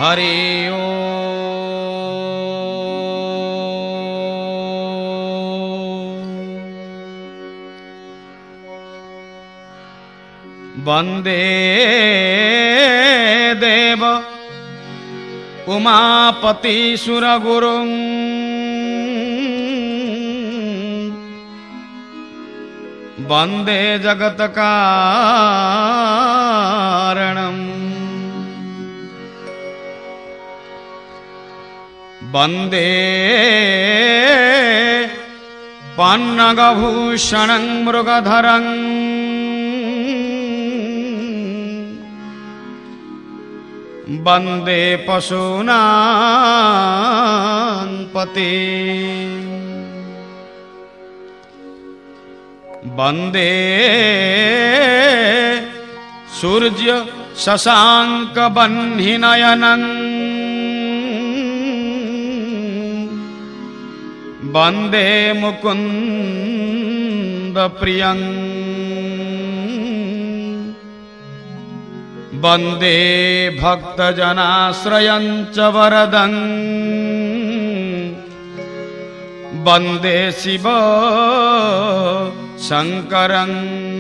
हरि ओम। वंदे देव उमापति सुरगुरुं वंदे जगत्कारणं वंदे पन्नगभूषणं मृगधरं वंदे पशूनां पते वंदे सूर्य शशांक बह्निनयनं वंदे मुकुंद प्रियं वंदे भक्तजनाश्रयं च वरदं वंदे शिव शंकरं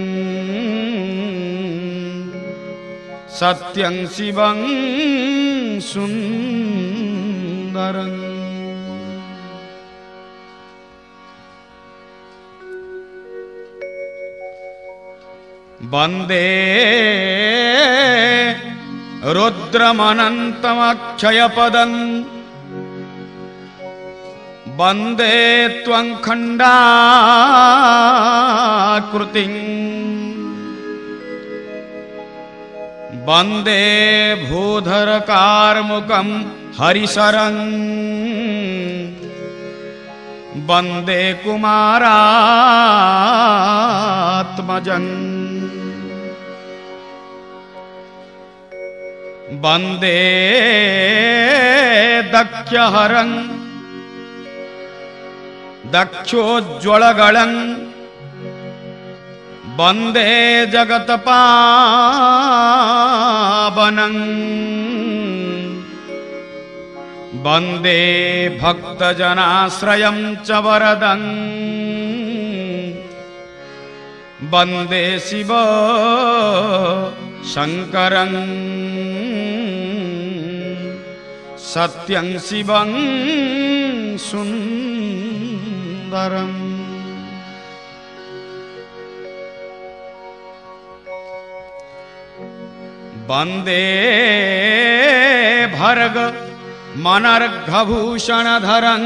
सत्यं शिवं सुंदरं। वंदे रुद्रमनन्तमक्षयपदं वंदे त्वं खण्डाकृतिं वंदे भूधरकार्मुकं हरिशरं वंदे कुमारात्मजं वंदे दक्षहरं दक्षोज्ज्वलगलं वंदे जगत्पावनं वंदे भक्तजनाश्रयं च वरदं वंदे शिव शंकरं सत्यं शिवं सुंदरं। वंदे भर्ग मनर्घभूषणधरं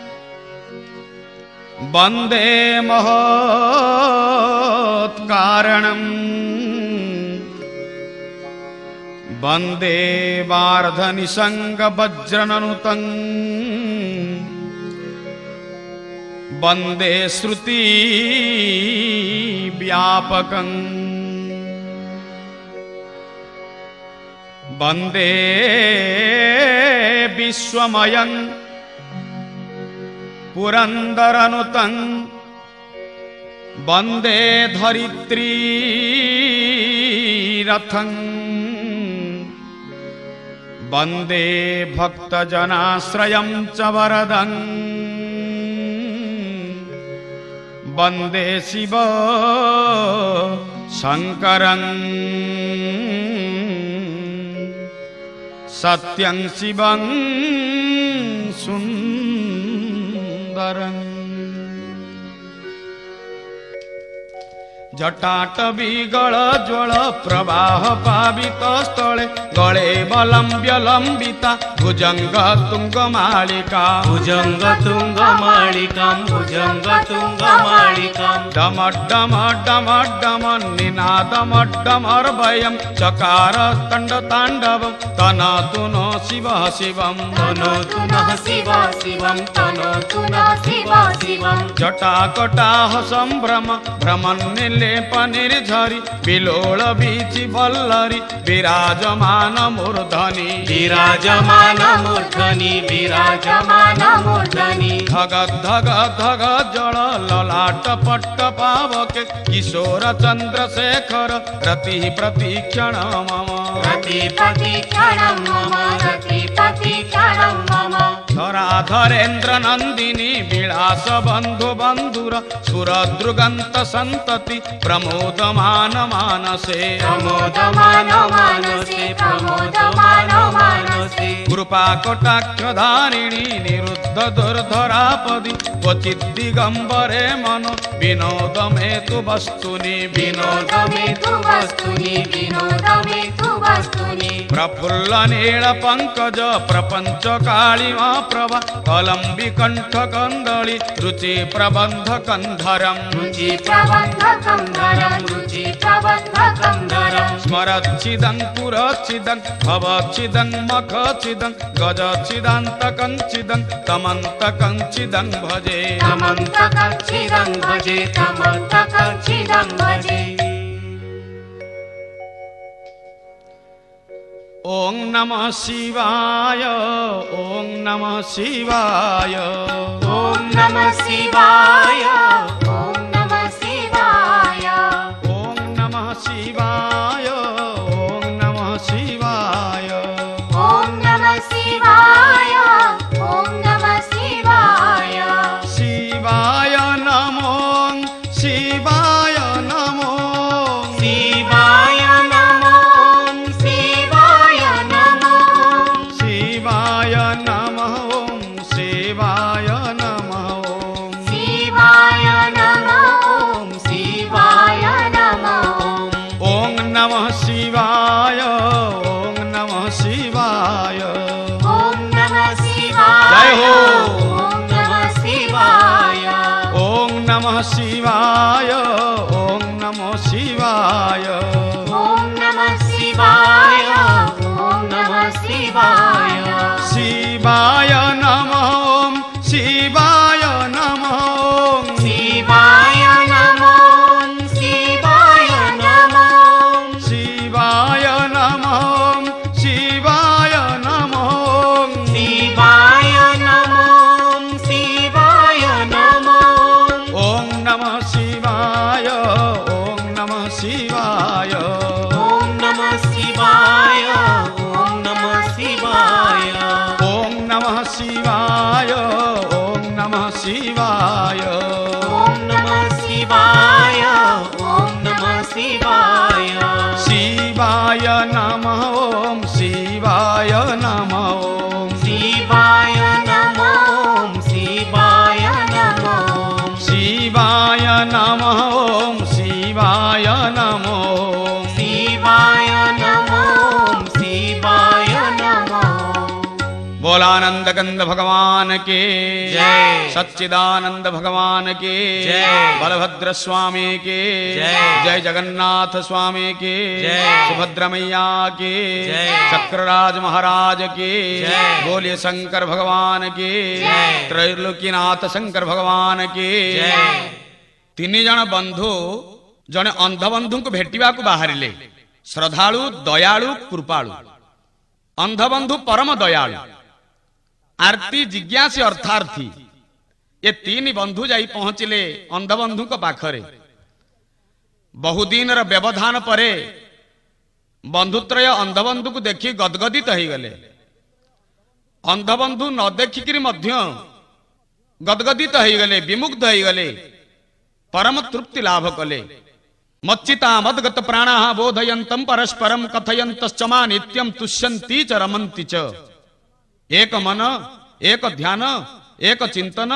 वंदे महोत्कारणं वंदे वार्धनिसंगवज्रननुतं वंदे श्रुति व्यापकं वंदे विश्वमयं पुरंदरनुतं वंदे धरित्रीरथं वंदे भक्तजनाश्रयं च वरदं वंदे शिव शंकरं सत्यं शिवं सुंदरं। जटाटवीगल ज्वल प्रवाह पावित स्थले गले वलंब्य लंबिता भुजंग तुंग मालिका भुजंग तुंग मालिका भुजंग तुंग मालिका डम डम डम डम निनादमड्डमर्भयं चकार तंड तांडवं तनोतु नः शिव शिवं तनोतु नः शिव शिवं तनोतु नः शिव शिवं। जटाकटाह संभ्रम भ्रमन्निलेपनिर्झरि विलोल बीचि वल्लरी विराजमान मूर्धनि विराजमान मूर्धनि विराजमान मूर्धनि। धग धग धग जल ललाट पट्ट पावके किशोर चंद्रशेखर रति प्रतीक्षण मम रति प्रतीक्षण मम रति प्रतिक्षणं मम धराधरेन्द्र नंदिनी विलास बंधु बंधुर सुरदृगंत संतति प्रमोदमान मानसे प्रमोदमान मानसे प्रमोदमान मानसे कृपा कटाक्ष धारिणी निरुद्ध दुर्धरापदि क्वचित् दिगंबरे मनो विनोद में तु वस्तुनि विनोद में तु वस्तुनि विनोद में तु वस्तुनि प्रफुल्ल नील पंकज प्रपंच कालिमा प्रभा कलंबी कंठ कंदली रुचि प्रबंध कंधरम रुचि प्रबंध कंधरम रुचि प्रबंध कंधरम स्मरच्छिदं पुरच्छिदं भवच्छिदं मखच्छिदं गजच्छिदान्तकञ्चिदं तमन्तकञ्चिदं भजे तमन्तकञ्चिदं भजे तमन्तकञ्चिदं भजे ओं नमः शिवाय ओं नमः शिवाय ओं नमः शिवाय ओं नमः शिवाय ओं नमः शिवाय ओं नमः शिवाय ओं नमः शिवाय ओं नमः शिवाय शिवाय नमो शिवाय नमो शिवाय नमो शिवाय नमो शिवाय नमः ओं शिवाय नमः शिवाय नमो शिवाय नमो ओं नमः शिवाय ओं नमः शिवाय ओं नमः शिवाय जय हो। ओं नमः शिवाय ओं नमः शिवाय ओं नमः शिवाय ओं नमः शिवाय ओं नमः शिवाय शिवाय नमः ओं शिवाय नमः ओं शिवाय नमो शिवाय नमो शिवाय नमः ओं शिवाय नमः ओं शिवाय नमो शिवाय नमो ओं नमः शिवाय ओं नमः शिवाय ओं नमः शिवाय ओं नमः शिवाय ओं नमः शिवाय ओं नमः शिवाय ओं नमः शिवाय ओं नमः शिवाय शिवाय नमः ओं शिवाय नमः ओं शिवाय नमो शिवाय नमो शिवाय नमः ओं शिवाय नमः ओं शिवाय नमो शिवाय नमो बोलानंद कंद भगवान के जय। सच्चिदानंद भगवान के जय। बलभद्र स्वामी के जय। जय जगन्नाथ स्वामी के जय। सुभद्र मैया के जय। चक्रराज महाराज के जय। बोलिए शंकर भगवान के जय। त्रैलोकीनाथ शंकर भगवान के जय। तीन जन बंधु जने अंध बंधु को भेटिबा को बाहरिले श्रद्धालु दयालु कृपालु अंध बंधु परम दयालु आरती जिज्ञासी अर्थार्थी ये तीन बंधु जाई पहुंचिले अंध बंधु को पाखरे बहुदिन व्यवधान परे बंधुत्रय अंध बंधु को देखी गदगदित हो गले अंध बंधु न देखिक गदगदित हो गले विमुग्ध हो गले परम तृप्ति लाभ कले मच्चिता मदगत प्राणा बोधयंतम परस्परम कथयंतश्चमा नित्यम तुष्यन्ति च रमन्ति च एक मन एक ध्यान एक चिंतन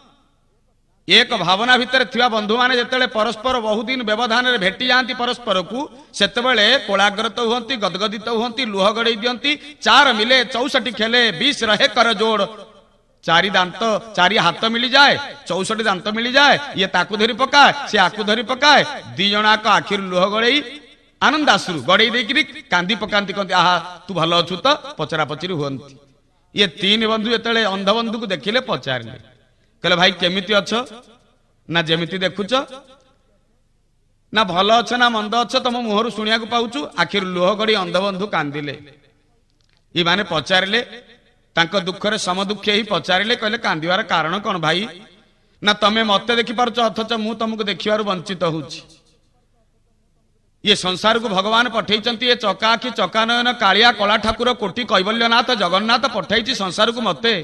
एक भावना भितर थिबा बंधु माने जेतेले परस्पर बहुदिन व्यवधान रे भेटी जांती परस्पर को सेतेबेले कोलाग्रत हुंती गदगदित हुंती लुह गड़ई दियंती चार मिले 64 खेले 20 रहे कर जोड़ चारि दांत चारि हाथ मिली जाए 64 दांत मिली जाए ये ताकू धरी पकाए से आकू धरी पकाए दी जणाक आखिर लुह गड़ई आनंद आश्रु गड़ई देकिरी कांदी पकांती कहती आहा तू भल अछु तो पचरा पचरी हुंती ये तीन बंधु जेतेले अंध बंधु को देखिले पचारिले कहले भाई केमिति अछ ना जेमिति देखुच ना भल अछ ना मंद अछ तुम मुहरु शुणिया को पाउछु आखिर लुह गड़ी अंध बंधु कांदिले ये माने पचारिले तांको दुखरे समदुखी ही पचारिले कहले कांदिवार कारण कौन भाई ना तमे मते देखि पारुछ अथच मु तुमको देखिबारु वंचित होउछि ये संसार को भगवान पठेइचंती ये चकाखी चकानयन कालिया कला ठाकुर कोटि कैवल्यनाथ जगन्नाथ पठेइची संसार को मते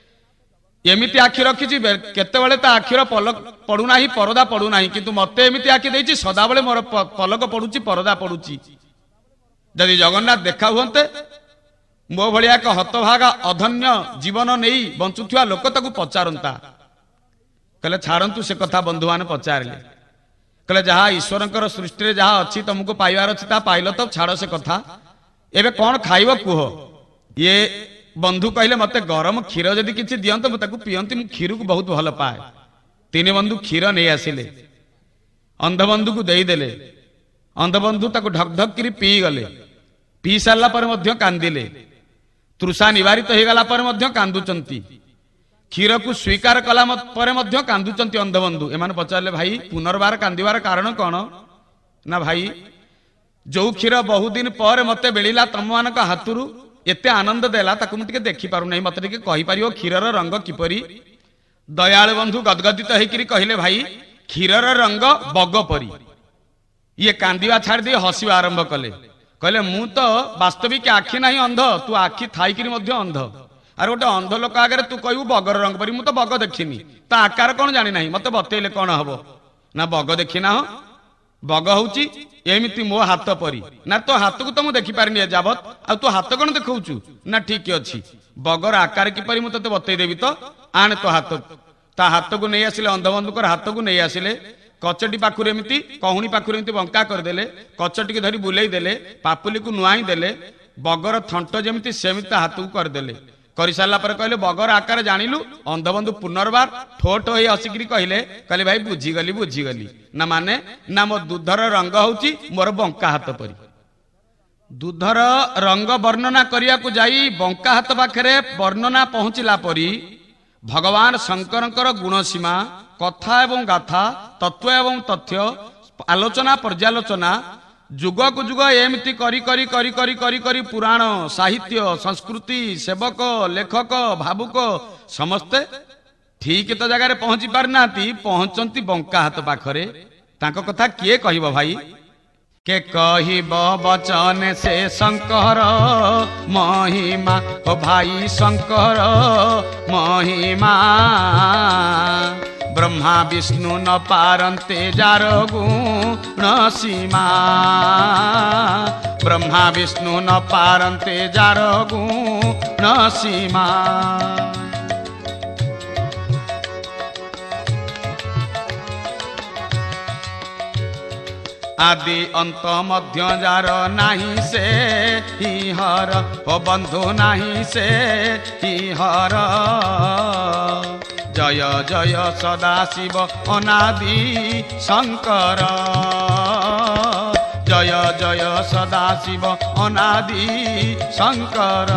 एमिति आखि रखिची केतेबेले ता आखिर पलक पडुना ही परदा पडुना ही किंतु मते एमिति आखि देइची सदाबेले मोर पलक पडुची परदा पडुची जदि जगन्नाथ देखा हुंते मो भलिया एक हतभागा अधन्य जीवन नहीं बंचुथिया लोक ताकू पचारंता कहले छाड़ंतु से कथा बंधु माने पचारले कहले जहाँ ईश्वरंकर सृष्टि जहाँ अच्छी तुमको पाइबार अच्छी ता पाइल तो छाड़ से कथा एबे कौन खाइब कुह ये बंधु कहले मते गरम क्षीर जदि किछि दियंत मु ताकू पियंती मु क्षीर को बहुत भल पाए तीन बंधु क्षीर नहीं आसिले अंधबंधु को देई देले अंधबंधु ताकू ढक ढक करी पी गले पी सारला पर मध्य कांदिले तृषा निवारित हो गला पर मध्य कांदुचंती क्षीर को स्वीकार कला पर मध्य कांदुचंती अंधबंधु एमान पचारले भाई पुनर्बार कांदिबार कारण कौन ना भाई जो क्षीर बहु दिन पर मते बेलिला तम मानक हाथुरु एते आनंद देला ताकू मु टिके देखि पारु नै मते टिके कहि परियो क्षीरर रंग किपरि दयाल बंधु गदगदित हेकरी कहले भाई क्षीरर रंग बग परी ये कांदिवा छाड़ दे हसिबा आरंभ कले कहले मु तो वास्तविक आखि नाही अंध तू आखि थाइकरी मध्य अंध आर गोटे अंध लोक आगे तू कहू बगर रंग परी मु तो बग देखिनी ता आकार कौन जानी नाही मते बतेइले कौन हबो ना बग देखिना हो बग होउची एमिति मो हाथ परी ना तो हाथ को तो मु देखि पारिनी जाबत आ तू हाथ कौन देखौचू ना ठीक अछि बगर आकार कि परी मु तते बतेइ देबी तो आने तो हाथ ता हाथ को नहीं आसिले अंधबंधुकर हाथ को नहीं आसिले कचटी पाखुर एमती कहूणी पाखुर एमती बंका करदेले कचटी के धरी बुलेई देले पापुली को नुआई देले बगर थंट जेमती सेमिति हाथ को करदेले कर सारा पर कहले बगर आकार जानिलु अंधबंधु पुनर्बार ठोठ हो हसिकी कहले कहले भाई बुझीगली ना माने ना मो दूधर रंग होउची मोर बंका हाथ परी दूधर रंग वर्णना करिया को जाई बंका हाथ पाखरे वर्णना पहुंचला परी भगवान शंकरंकर गुणसीमा कथा एवं गाथा तत्व एवं तथ्य आलोचना पर्यालोचना जुग को जुग एमती करी करी करी करी करी करी पुराण साहित्य संस्कृति सेवक लेखक भावुक समस्ते ठीक तो जगह पहुंची पारना पहुंचती बंका हाथ पाखरे तांको कथा किए कहब भाई के कहिब बचन से शंकर महिमा ओ भाई शंकर महिमा ब्रह्मा विष्णु न पारंते जार गुण सीमा ब्रह्मा विष्णु न पारंते जार गुण सीमा आदि अंत मध्य जार नाही से ही हर ओ बंधु नाही से ही हर जय जय सदा शिव अनादि शंकर जय जय सदा शिव अनादि शंकर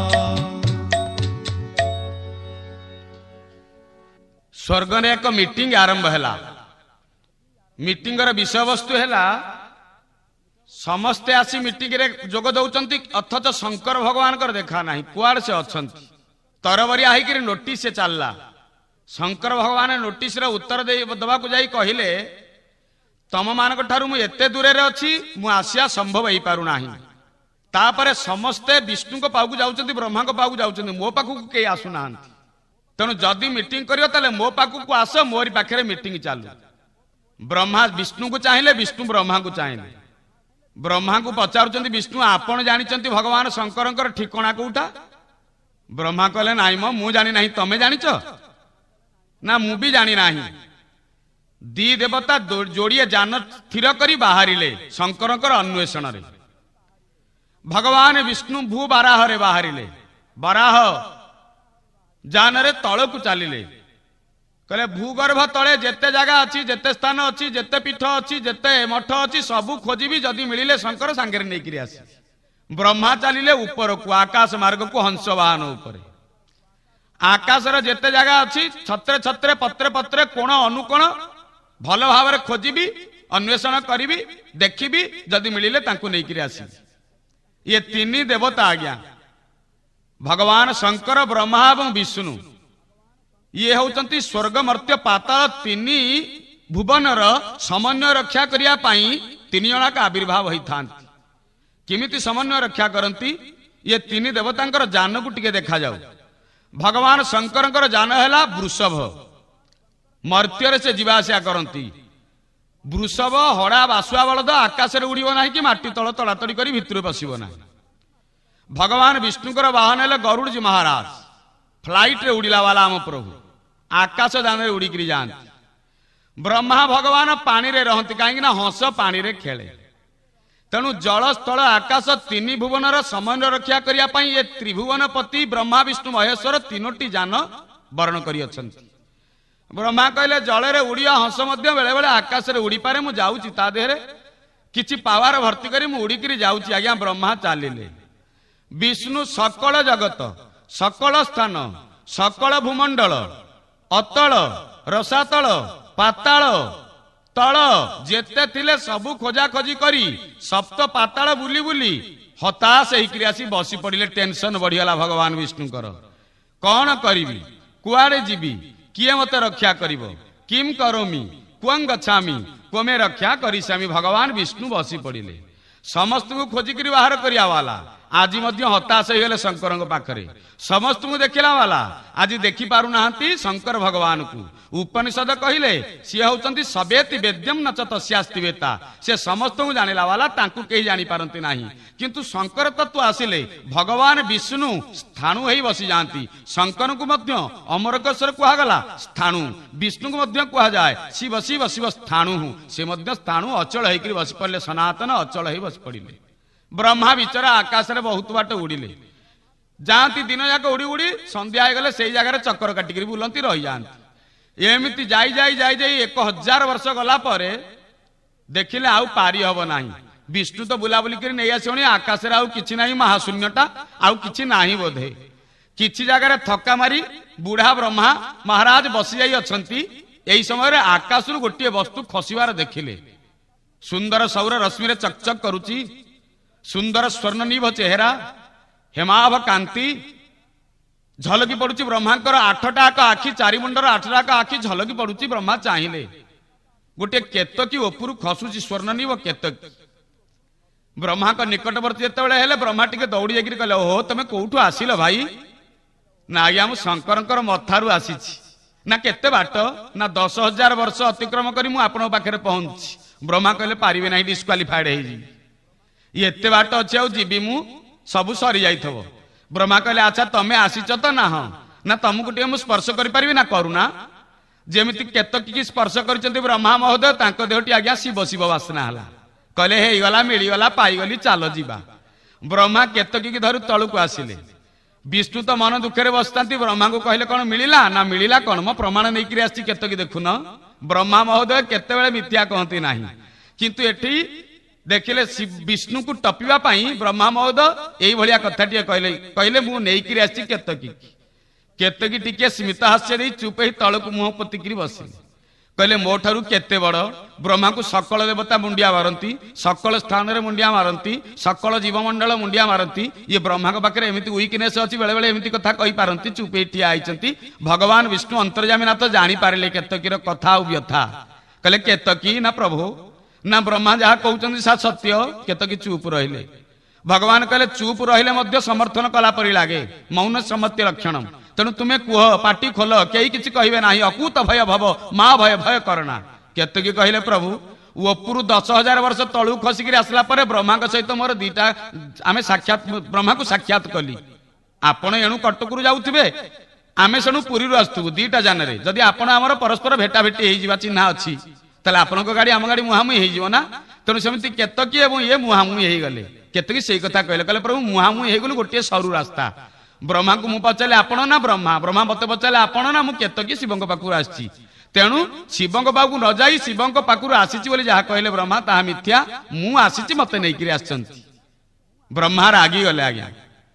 स्वर्ग ने एक मीटिंग आरंभ है मीटिंग विषय वस्तु है समस्ते आसी मीटिंग रे जोग दौरान अथच शंकर भगवान कर देखा ना कुआड़ से अच्छा तरबरिया होकर नोटिस से चलला शंकर भगवान नोटिस रे उत्तर दवा को जाई कहले तम मान एते दूर अच्छी मु आसिया संभव हो पार ना तापर समस्ते विष्णु को पाक जाऊँ ब्रह्मा को पाक जाऊँ मो पाखक कई आसुना तेणु जदि मीटिंग कर मो पाखक आस मोरी पाखे मीटिंग चालू ब्रह्मा विष्णु को चाहिए विष्णु ब्रह्मा को चाहिए ब्रह्मा को पचारुचंती विष्णु आपण जानिचंती भगवान शंकरंकर ठिकाना कोउटा ब्रह्मा कहले नाई मो मु जानी नाही तमे जानिच ना मु भी जानी नाही दी देवता जोड़िए जान स्थिर करी बाहरिले शंकरंकर अन्वेषण रे भगवान विष्णु भू बाराह रे बाहरिले बाराह जान रे तळ को चलिले कहले भूगर्भ तले जेते जगह अच्छी जेते स्थान अच्छी जेते पीठ अच्छी जेते मठ अच्छी सबू खोजी जदि मिले शंकर सांगे नहीं आस ब्रह्मा चलिले ऊपर को आकाश मार्ग को हंस वाहन उपर आकाश जेते जगह अच्छी छत्रे छत्रे पत्रे पत्रे कोण अनुकोण भल भाव खोजी अन्वेषण करी देखी जदि मिले नहीं आस ये तीन देवता आज्ञा भगवान शंकर ब्रह्मा और विष्णु ये होचंती स्वर्ग मर्त्य पाताल तीन भुवनर समन्वय रक्षा करिया पाई तीन जनाक आविर्भाव होता किमिति समन्वय रक्षा करती ये तीन देवतांकर जान को टिके देखा जाऊ। भगवान शंकर जान है वृषभ, मर्त्य से जीवा आसिया करती। वृषभ हड़ा बासुआ बलद आकाश में उड़ब ना कि माटी तल तड़ातड़ी कर भितर पशब ना। भगवान विष्णुकर वाहन है गरुड़ जी महाराज, फ्लाइट रे उड़िला वाला आम प्रभु आकाश जान उड़िकी जाती। ब्रह्मा भगवान पानी रे रहती कहीं हंस पानी रे खेले। तेणु जल स्थल आकाश तीन भुवनर समन्वय रक्षा करने ये त्रिभुवनपति ब्रह्मा विष्णु महेश्वर तीनोटी जान वर्ण कर। ब्रह्मा कहले जल रे उड़िया हंस बेले बेले आकाश रे उड़ी पारे, मुझे जाऊँगी ता देहरे किछि पावर भर्ती करी मु उड़िकी जाऊँगी। आज्ञा ब्रह्मा चलिले। विष्णु सकल जगत, सकल स्थान, सकल भूमंडल, अतल, रसातल, पाताल, तल जेते थिले सबु खोजा खोजी करी सप्त पाताल बुली बुली हताश होकर आसी बसी पड़िले। टेंशन बढ़ीगला भगवान विष्णुकर। कौन करी, कुआड़े जीवी, किए मते रक्षा करिवो, किम करोमि, कुअं गच्छामि, कोमे रक्षा करिसामि। भगवान विष्णु बसी पड़िले। समस्त को खोजिक बाहर करिया वाला आज हताश हो गले शंकर पाखरे। समस्त को देखला वाला आज देखी पारु नाहंती शंकर भगवान को। उपनिषद कहले सी होचंती सवेति वेद्यम न च तस्यास्ति वेता। से समस्त को जानिला वाला तांकु केही जानि पारंती नाही। किंतु शंकर तत्व आसिले भगवान विष्णु स्थाणु होई बसी जांती। शंकर को मध्य अमरकेश्वर कुहा गला स्थाणु, विष्णु को मध्य कुहा जाए शिव शिव शिव स्थाणु। से मध्य स्थाणु अचल होइकरी बसी पड़ले, सनातन अचल होई बसी पड़िले। ब्रह्मा विचरा आकाश रे बहुत बाट उड़िले जाती। दिन जाक उड़ी उड़ी संध्या गले से जगह चक्कर काटिक बुलती रही जाती। एमती जाई जाई जाई जाई 1000 वर्ष गला परे देखिले आउ पारी हब नाही। विष्णु तो बुलाबुली कर नहीं आसोनी आकाश रे आउ किछि नाही, महाशून्यता आउ किछि नाही। बोधे किछि जगह थक्का मारी बुढ़ा ब्रह्मा महाराज बसी जाई अछंती। एही समय रे आकाश रु गोटे वस्तु खसिबार देखिले। सुंदर सौर रश्मि रे चकचक करूची, सुंदर स्वर्णनिभ चेहरा, हेमाभ कांति झलकी पड़ुची। ब्रह्मांकर 8टाक आखि, चारिमुंडर 8टाक आखि झलकी पड़ुची। ब्रह्मा चाहिए गोटे केतकी उपरु खसुची, स्वर्णनिभ केतकी। ब्रह्मा को निकटवर्ती जेतेबेले हेले ब्रह्मा टिके दौड़ी जाकि कहले ओहो तमे कोठु आसिल भाई? ना आज्ञा मु शंकरंकर मथारु आसीछि। ना केते बाट? ना 10,000 वर्ष अतिक्रम करी मु आपन पाखरे पहुंची। ब्रह्मा कहले पारिबे नाही, डिस्क्वालिफाइड हे जी। ये एते बाट अच्छे आ जीवी मु सबु सरी जाइथबो। ब्रह्मा कहले अच्छा तमे आसीच तो ना? हाँ ना तुमको टे मु स्पर्श करि परिबे ना करूना? जेमिति केतकी की स्पर्श करिसेंती ब्रह्मा महोदय तांको देहटी आज्ञा शिव शिव वासना हला। कहले हे गला मिलिगला पाइगली चालो जीवा। ब्रह्मा केतकी की धरु तळु को आसिले। विष्णु तो मन दुखे बसतांती। ब्रह्मा को कहले कौन मिलिला ना मिलिला कौन मो प्रमाण नहीं करी आसी केतकी देखुन। ब्रह्मा महोदय केतेबेले मिथ्या कहती नाही। किंतु एठी देखिले विष्णु को टपिबा पाई ब्रह्मा महोदय एई भलिया कथाटिए कहले कहले मु नेई करी आसी केतकी। केतकी टिके स्मित हास्य दे चुप ही तळक मुह पतिकरी बसिले। कहले मो ठारू केते बड़? ब्रह्मा को सकल देवता मुंडिया मारती, सकल स्थान रे मुंडिया मारती, सकल जीवमंडल मुंडिया मारती। ये ब्रह्मा के पाखे एमती वीकनेस अच्छी, बेले बेले एमती कथा कहि पारंती। चुप ही ठिया आइचंती। भगवान विष्णु अंतर्यामी ना तो जानी पारिले केतकीर कथा और व्यथा। कहले केतकी ना प्रभु ना ब्रह्मा जहाँ कहते सा सत्य। केतकी चुप रहिले। भगवान कहले चुप रहिले मध्य समर्थन कला परि लागे, मौन सम्मति लक्षण। तेणु तुम्हें कुह पाटी खोल, कई किसी कहे ना। अकूत भय भव माँ भय भय करना। केतकी कहले प्रभु उपरु 10,000 वर्ष तलू खसिक आसला ब्रह्मा सहित मोर दीटा आमे साक्षात ब्रह्मा को साक्षात कली। आपण एणु कटकरू जाऊे आमे सेणु पुरी आसुबू दीटा जान। जदि आपण आमर परस्पर भेटा भेटी हो चिन्हा अच्छी ताले आपनक गाड़ी आम गाड़ी मुहामुही हो ना। तेणु सेमती केतकी एवं ये मुहामुही गले। केतकी से कथा कहले कहले प्रभु मुहामुही गलु गोटे सरू रास्ता। ब्रह्मा को मु पचारे आपण ना ब्रह्मा, ब्रह्मा मते पचारे आपण ना मु केतकी शिवंक पाखु आसी। तेणु शिवंक पाखु न जाई शिवंक पाखु आसीची बोली जहा कहले ब्रह्मा ताहा मिथ्या। मु आसीची मते नै करी आछंती। ब्रह्मा रागी गले। आज्ञा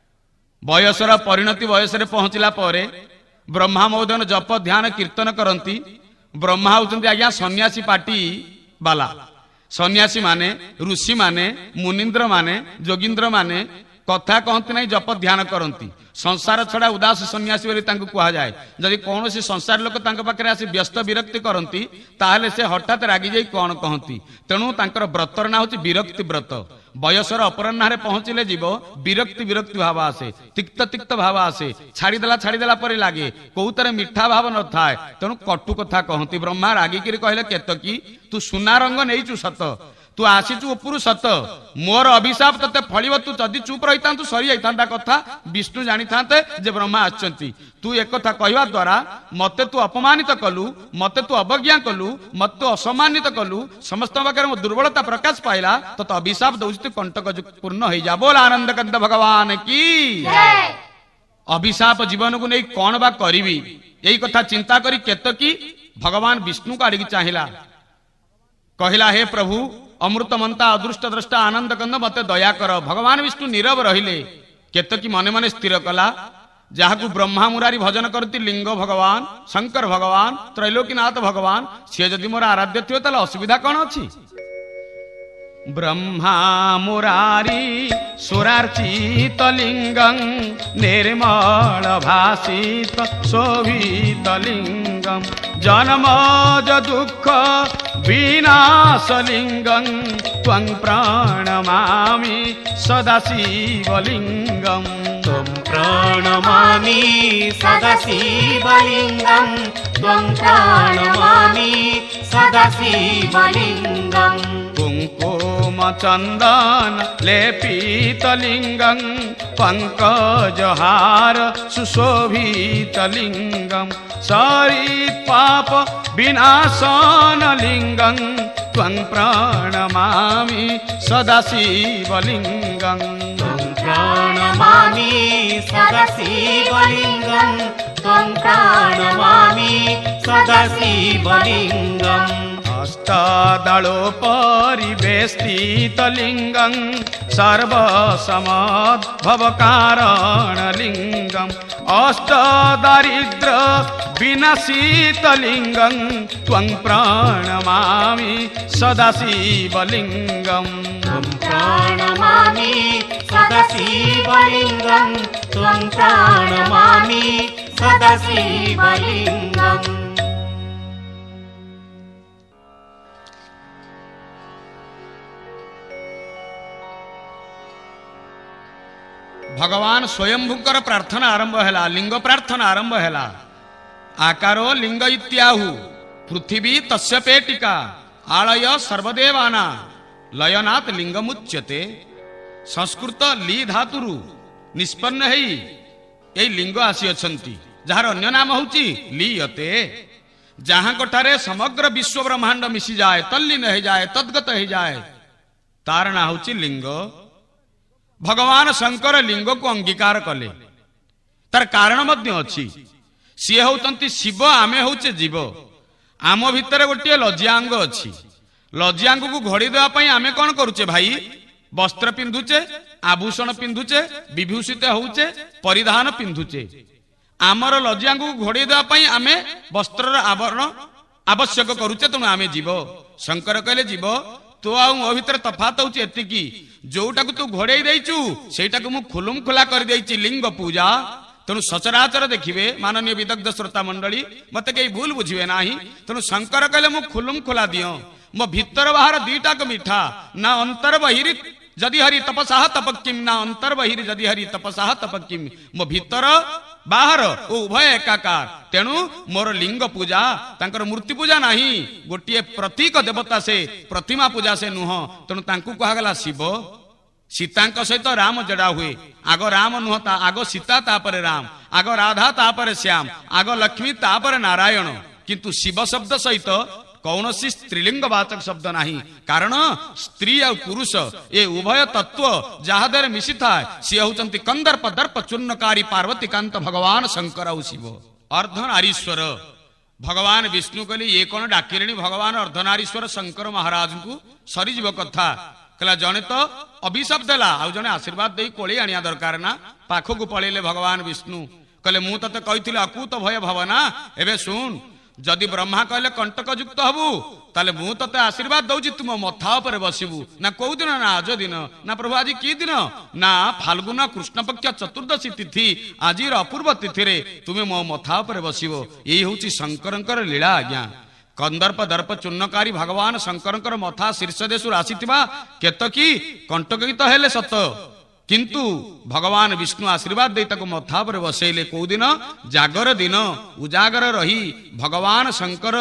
बयसर परिणति बयस रे पहुंचला परे ब्रह्मा महोदय जप ध्यान कीर्तन करती। ब्रह्मा होचंती आज्ञा सन्यासी पार्टी बाला। सन्यासी माने, ऋषि माने, मुनीन्द्र माने, जोगींद्र माने कथा कहती नहीं जप ध्यान करती संसार छड़ा उदास सन्यासी बोली तांको कहा जाए जदि कौन संसार लोक तांको पाखरे आसी व्यस्त विरक्ति करती ताहले से हठात रागी जाई कौन कहती तेणु तांकर व्रतर ना होची विरक्ति व्रत बयसर अपराह्न पहुंचले जीव विरक्ति विरक्ति भाव आसे तिक्त तिक्त भाव आसे छाड़ीदेला पर लगे कौतरे मिठा भाव न थाए तेणु कटु कथा कहती ब्रह्मा रागिकी कहले केतकी तू सुना रंग नहीं सत तू आसीचु उपरु सत मोर अभिशाप तते फलिव तू जदि चुप रही तू सरी जाता कथा विष्णु जानी थाते जे ब्रह्मा आछंती तू एक कथा कहवा द्वारा मते तू अपमानित कलु मते तू अवज्ञा कलु मते असम्मानित कलु समस्त पाखे मो दुर्बलता प्रकाश पाइला तो अभिशाप दौच कंटक पूर्ण हो जा बोल आनंद कंद भगवान की अभिशाप जीवन को नहीं कौन बा करी यही कथा चिंता करी केतकी भगवान विष्णु को आड़िकी चाहिला कहला हे प्रभु अमृतमंता अदृष्ट द्रष्टा आनंद कंद मते दया कर भगवान विष्णु नीरव रहिले केतकी मने मने स्थिर कला जहाकू ब्रह्मा मुरारी भजन करती लिंग भगवान शंकर भगवान त्रैलोकीनाथ भगवान सी जदि मोर आराध्य थी ताले असुविधा कौन अच्छी ब्रह्मा मुरारी सुरार्चित लिंगं निर्मल भासित शोभित लिंगं जन्मज दुःख विनाशलिंगं त्वं प्रणमामि सदा शिवलिंगं त्वं प्रणमामि सदा शिवलिंगं त्वं प्रणमामि सदा शिवलिंगं कुंकुम चंदन लेपित लिंगं पंकजहार सुशोभित लिंगं सरित पाप विनाशन लिंगं त्वं प्रणमामि सदा शिवलिंगं त्वं प्रणमामि सदा शिवलिंगं त्वं प्रणमामि सदा शिवलिंगं अष्टदलोपरिवेष्टित लिंगं सर्वसमद्भवकारण लिंगं अष्टदारिद्र विनाशित लिंगं त्वं प्रणमामि सदा शिवलिंगं त्वं प्रणमामि सदा शिवलिंगं त्वं प्रणमामि सदा शिवलिंगं भगवान स्वयंभूकर प्रार्थना आरंभ है लिंग प्रार्थना आरंभ है आकारो लिंग इत्याहु पृथ्वी तस्य पेटिका आलय सर्वदेवाना लयनाथ लिंगमुच्यते संस्कृत ली धातुरु निष्पन्न है यही लिंग आसी अछंती जार अन्य नाम होची लीयते जहां कोठारे समग्र विश्व ब्रह्मांड मिसी जाए तल्लीन हो जाए तद्गत हो जाए तार ना होची लिंग भगवान शंकर लिंग को अंगीकार कले तार कारण मध्य अच्छी सी होती शिव आमे होचे जीव आम भितर गोटे लज्जांग अच्छी लज्जांग को घोड़ी देवाई आमे कौन करुचे भाई वस्त्र पिंधुचे आभूषण पिंधुचे विभूषित होचे परिधान पिंधुचे आमर लज्जांग को घोड़ी देवाई आमे वस्त्र आवरण आवश्यक करुचे तेणु आमे जीव शंकर कहले जीव तो आ मो भितर तफात होची एतिकी जोटा को तू घोड़े देचु सेटा को मु खुलुम खुला कर देची लिंग पूजा तेणु सचराचर देखिए माननीय विदग्ध श्रोता मंडली मत कई भूल बुझे ना तेणु शंकर कहले मु खुलुम खुला दियो मो भीतर बाहर दीटा को मिठा ना अंतर बहिरी जदि हरि तपसा तपकिम ना अंतर बहिरी जदि हरि तपसा तपकिम मो भीतर बाहर ओ उभय एकाकार तेणु मोर लिंग पूजा तांकर मूर्ति पूजा नहीं गोटे प्रतीक देवता से प्रतिमा पूजा से नुह तेणु तांकु कहागला शिव सीता सहित राम जड़ा हुए आग राम नुह आग सीता तापर राम आग राधा तापर श्याम आग लक्ष्मी तापर नारायण किंतु शिव शब्द सहित कौन स्त्रीलिंग वाचक शब्द नहीं कारण स्त्री और पुरुष ये उभय तत्व जहादर मिशी था सी होती कंदर्प दर्प चूर्णकारी पार्वती कांत भगवान शंकर और शिव अर्धनारीश्वर भगवान विष्णु कहले ये कौन डाकिले भगवान अर्धनारीश्वर शंकर महाराज को सरीजीव कथा कहला जड़े तो अभिशाप देला आउ जड़े आशीर्वाद दे कोली आनिया दरकार ना पाखक पलैले भगवान विष्णु कहले मु तते कही अकूत भय भावना एवं शुण जदि ब्रह्मा कहले कंटक युक्त हबु ताले मु तते आशीर्वाद दउची तुम मथा पर बसिबु ना कोउ दिन ना आज दिन ना प्रभु आज की दिन ना फाल्गुन कृष्ण पक्ष चतुर्दशी तिथि आज अपूर्व तिथि रे तुमे मो मथा पर बसिबो एही होची शंकरंकर लीला आज्ञा कंदर्प दर्प चूर्णकारी भगवान शंकरंकर मथा शीर्ष देशु आसीथिबा केतकी कंटकित हेले सत किंतु भगवान विष्णु आशीर्वाद दे ताको मथा पर बसैले को दिन जागर दिन उजागर रही भगवान शंकर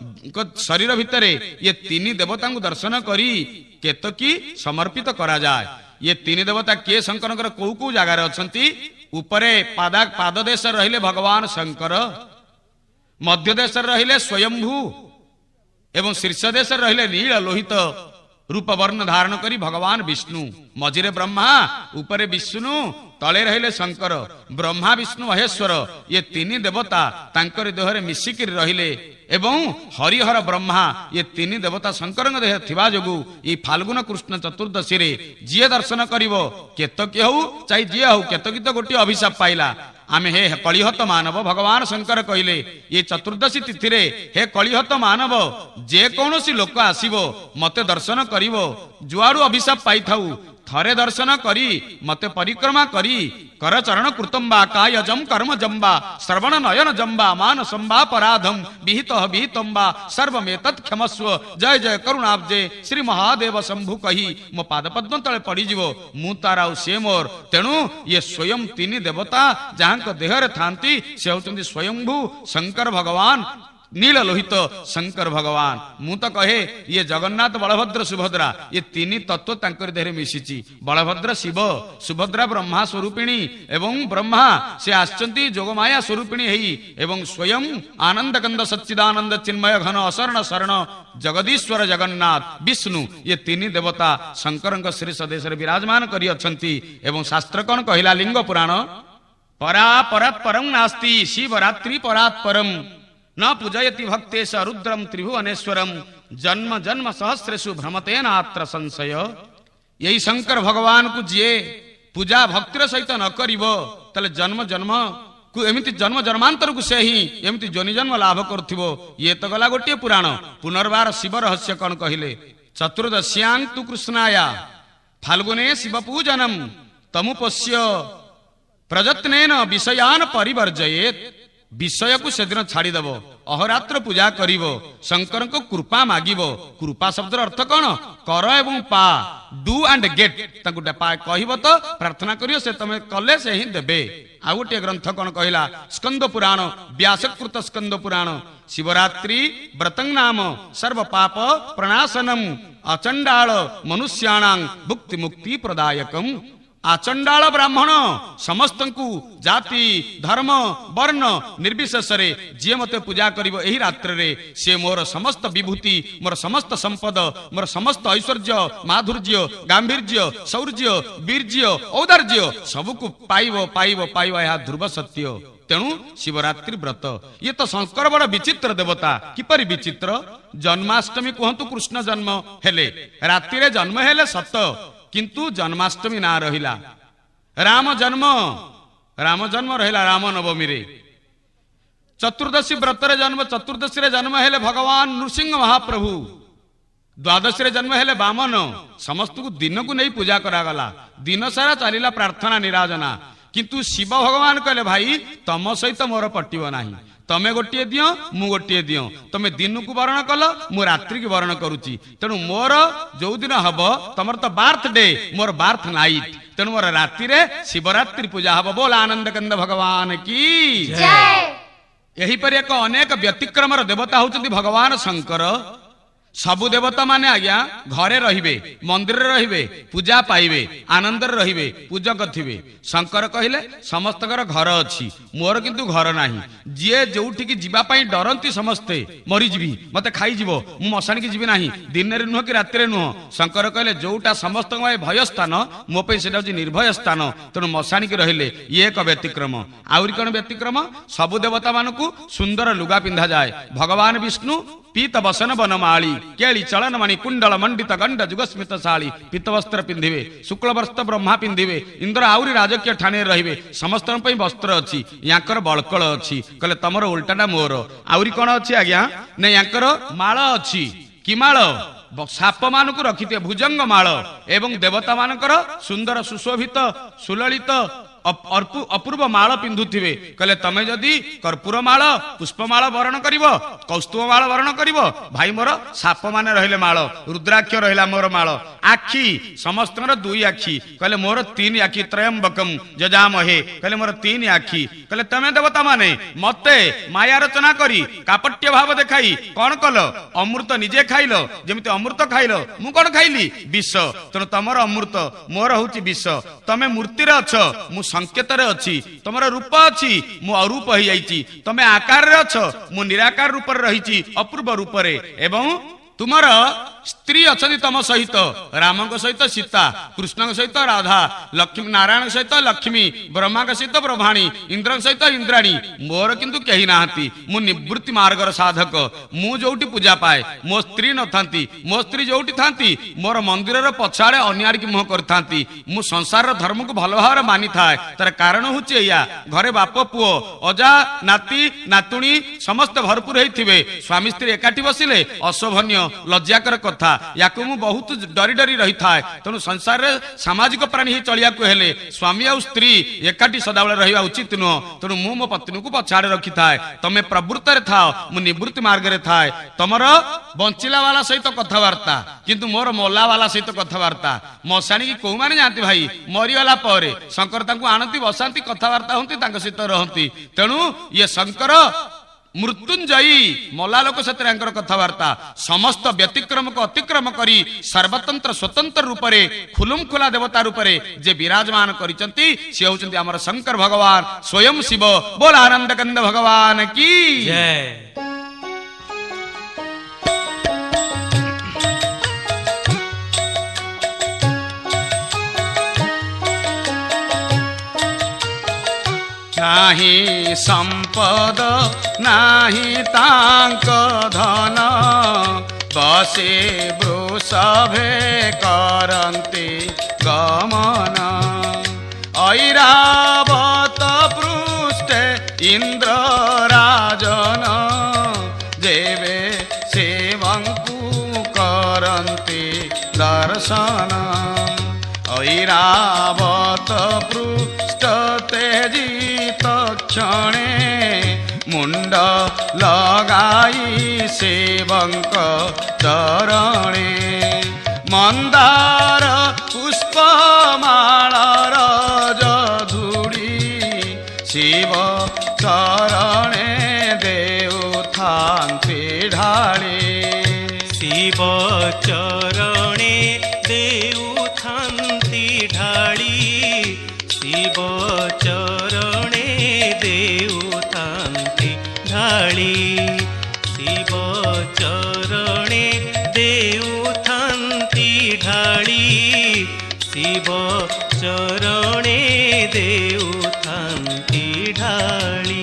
शरीर भितरे ये तीन देवता दर्शन करी केतकी समर्पित करा जाए। ये तीन देवता किए शंकर कौ कौ जगार अछंती उपरे पाद देश रहिले भगवान शंकर मध्य देश रहिले स्वयंभू एवं शीर्ष देश रहिले नील लोहित रूप वर्ण धारण करी भगवान विष्णु मझिरे ब्रह्मा उपरे विष्णु तले रहिले शंकर ब्रह्मा विष्णु महेश्वर ये तीन देवता तांकर देहरे मिसिक रहिले एवं हरिहर ब्रह्मा ये तीन देवता शंकर देह थिबा जोगु ई फाल्गुन कृष्ण चतुर्दशी रे जिए दर्शन करिवो केतकी हउ चाहे जिए हउ केतकी तो गोटे अभिशाप पाइला आमे हे कलिहत मानव भगवान शंकर कहले ये चतुर्दशी तिथि रे हे कलिहत मानव जे कौनसी लोक आसीबो मते दर्शन करिवो जुआडू अभिशाप पाई थाउ थरे दर्शन करी मते परिक्रमा करी कर चरण कृतंबा कायजम कर्म जंबा श्रवण नयन जंबा मान संबा पराधम विहित विहितंबा सर्वमेतत् क्षमस्व जय जय करुणाब्जे श्री महादेव शंभु कही मो पाद पद्म तले पड़ी जीवो मु तारा से मोर तेणु ये स्वयं तीन देवता जहां देहरे थांती से होचंदी स्वयंभू शंकर भगवान नील लोहित शंकर भगवान मु तो कहे ये जगन्नाथ बलभद्र सुभद्रा ये तीन तत्व तांकर देहरे मिशिची बलभद्र शिव सुभद्रा ब्रह्मा स्वरूपिणी एवं ब्रह्मा से आश्चंती जोगमाया स्वरूपिणी हेई एवं स्वयं आनंद कंद सच्चिदानंद चिन्मय घन असरण शरण जगदीश्वर जगन्नाथ विष्णु ये तीन देवता शंकर शीर्ष देश विराजमान करी अछंती एवं शास्त्र कौन कहला लिंग पुराण परा परात् परम नास्ति शिवरात्रि परात् परम न पूजयति भक्तेश रुद्रम त्रिभुवनेश्वरम जन्म जन्म सहस्रेषु भ्रमते नात्र संशय यही शंकर भगवान को जिए पूजा भक्तिर सहित न करिवो तले जन्म जन्म को एमिति जन्म जन्मांतर को से ही एमिति जोनि जन्म लाभ करथिबो ये तो गला गोटे पुराण पुनर्बार शिव रहस्य कौन कहिले चतुर्दश्यां तु कृष्णाया फाल्गुने शिव पूजनम तमुपस्य प्रयत्नेन विषयान परिवर्जयेत विषय को सेदिन छाड़ीदेव अहोरात्र पूजा करिव शंकर को कृपा मागिव कृपा शब्द अर्थ कौन कर एवं पा डू एंड गेट कहब तो प्रार्थना करियो से तमे कले से ही देबे। आ गोटे ग्रंथ कौन कहला स्कंद पुराण व्यासकृत स्कंद पुराण शिवरात्रि व्रतं नाम सर्व पाप प्रणाशनम अचंडाल मनुष्याणां भुक्ति मुक्ति प्रदायकम आचंडाल ब्राह्मण समस्त जाति धर्म वर्ण निर्विशेष जी मते पूजा करिवो एही रात्र रे से मोर समस्त विभूति मोर समस्त संपद मोर समस्त ऐश्वर्य माधुर्य गांभीर्य शौर्य वीर्य औदार्य सबको पाइबो पाइबो पाइबो यह ध्रुव सत्य। तेणु शिवरात्रि व्रत ये तो शंकर बड़ विचित्र देवता किपरि विचित्र जन्माष्टमी कहतु कृष्ण जन्म हेले राति रे जन्म हेले सत किंतु जन्माष्टमी ना रहिला राम जन्म रहिला राम नवमी रे चतुर्दशी व्रत रे जन्म चतुर्दशी रे जन्म हेले भगवान नृसिंह महाप्रभु द्वादशी रे जन्म हेले वामन समस्त को दिन को नहीं पूजा करागला दिन सारा चलीला प्रार्थना निराजना किंतु शिव भगवान कहले भाई तम सहित मोर पटिब नाही तमे गोटे दियो मु गोटे दियो तमे दिन को वर्ण कल मु रात्रि की वर्ण करुची तेणु मोर जो दिन हब तमर तो बार्थडे मोर बार्थ नाइट तेणु मोर राति रे शिवरात्रि पूजा हब बोल आनंद कंद भगवान की जय। यही पर एक अनेक व्यतिक्रम देवता होचंती भगवान शंकर सबु देवता माने आज्ञा घरे रहिबे मंदिर रहिबे पूजा पाइबे आनंद रहिबे पूजक थिबे शंकर कहिले समस्त घर अछि मोर किंतु घर नाही जे जोठी की जीवा पई डरंती समस्ते मरि जीवी मते खाई जीवो मु मशानी की जीवी नाही दिन रे नुह कि राति रे नुह शंकर कहिले जोटा समस्त भय स्थान मो पे सेटा अछि निर्भय स्थान तेणु मशानी की रहिले ये एक व्यतिक्रम आउरी कोन व्यतिक्रम सबु देवता मानकु सुंदर लुगा पिंधा जाए भगवान विष्णु पीत बसन बनमाली केली चलन मणि कुंडल मंडित गंड जुगस्मित शाली पीत वस्त्र पिंधिबे शुक्ल वस्त्र ब्रह्मा पिंधिबे इंद्र आउरी राजकीय ठाणे रहिबे समस्त पई वस्त्र अछि याकर बळकळ अछि कहले तमरो उल्टाटा मोर आउरी कोन अछि आज्ञा ने याकर माळ अछि कि माल साप मान को रखिथे भुजंग माल एवं देवता मानकर सुंदर सुशोभित सुललित अपूर्व माल पिंधुथिबे कहले तमे जदि कर्पूर माल पुष्पमाल वरण करिव कौस्तुभ माल वरण करिव भाई मोर साप माने रहिले माल रुद्राक्ष रहिला मोर माल आखि समस्तଙ୍କର दुई आखि कहले मोर तीन आखि त्रयंबकम जजामहे कहले मोर तीन आखि कहले तमे देवता माने मते माया रचना करी कापट्य भाव देखाई कोन कल अमृत निजे खाइलो जेमिति अमृत खाइलो मु कोन खाइली विष तनो तमर अमृत मोर होची विष तमे मूर्ति रे अछ मु संकेत रे अछि तमर रूप अछि मु अरूप होई जाईची तमे आकार रे अछ मु निराकार रूप रे रहिची अपूर्व रूप रे एवं तुमर स्त्री अच्छी तम सहित राम सहित सीता कृष्ण सहित राधा लक्ष्मी नारायण सहित लक्ष्मी ब्रह्मा सहित ब्रह्माणी इंद्र सहित इंद्राणी मोर किंतु कही ना मु निवृत्ति मार्गर साधक मु जोटी पूजा पाए मो स्त्री नथांती मो स्त्री जोटी थांती मोर मंदिर पछाड़े अन्यार की मुह करथांती मु संसार धर्म को भल भाव मानि थाए तार कारण होची एया घरे बाप पुओ अजा नाती नातुणी समस्त भरपूर होइथिबे स्वामी स्त्री एकाठी बसिले अशोभनीय लज्जाकर कथा याकु मु बहुत डरी डरी रही थाए तेणु संसार रे सामाजिक प्राणी ही चलिया को हेले स्वामी आ स्त्री एकाठी सदाबले रहिबा उचित नुह तेणु मु मो पत्नी को पछाड़े रखी थाए तमे प्रवृत्त रे थाओ मु निवृत्ति मार्ग रे थाए तमर बंचिला वाला सहित कथबार्ता किंतु मोर मोला वाला सहित कथबार्ता मशाणी की को माने जानती भाई मरी गला परे शंकर तांको आनती बसांती कथबार्ता होंती तांको सहित रहंती तेणु ये शंकर मृत्युंजयी मला लोक सत्र कथबार्ता समस्त व्यतिक्रम को अतिक्रम करी सर्वतंत्र स्वतंत्र रूप से खुलुम खुला देवता रूप से जे विराजमान करिसंती से होचंती हमर शंकर भगवान स्वयं शिव बोल आनंद कंद भगवान की जय। नाही संपद नाही तांक धन बसे वृषभे करन्ति गमन ऐरावत पृष्ठे इंद्र राजन देवे सेवंकु करन्ति दर्शन ऐरावत पृष्ठ तेजी क्षणे मुंड लगाई सेवंक चरणे मंदार पुष्पमालार जधुड़ी शिव चरणे देउथान्ति ढाळे शिव चरणे देउथान्ति ढाळी शिव चरणे देउथान्ति ढाळी शिव चरणे देउथान्ति ढाळी शिव चरणे देउथान्ति ढाळी।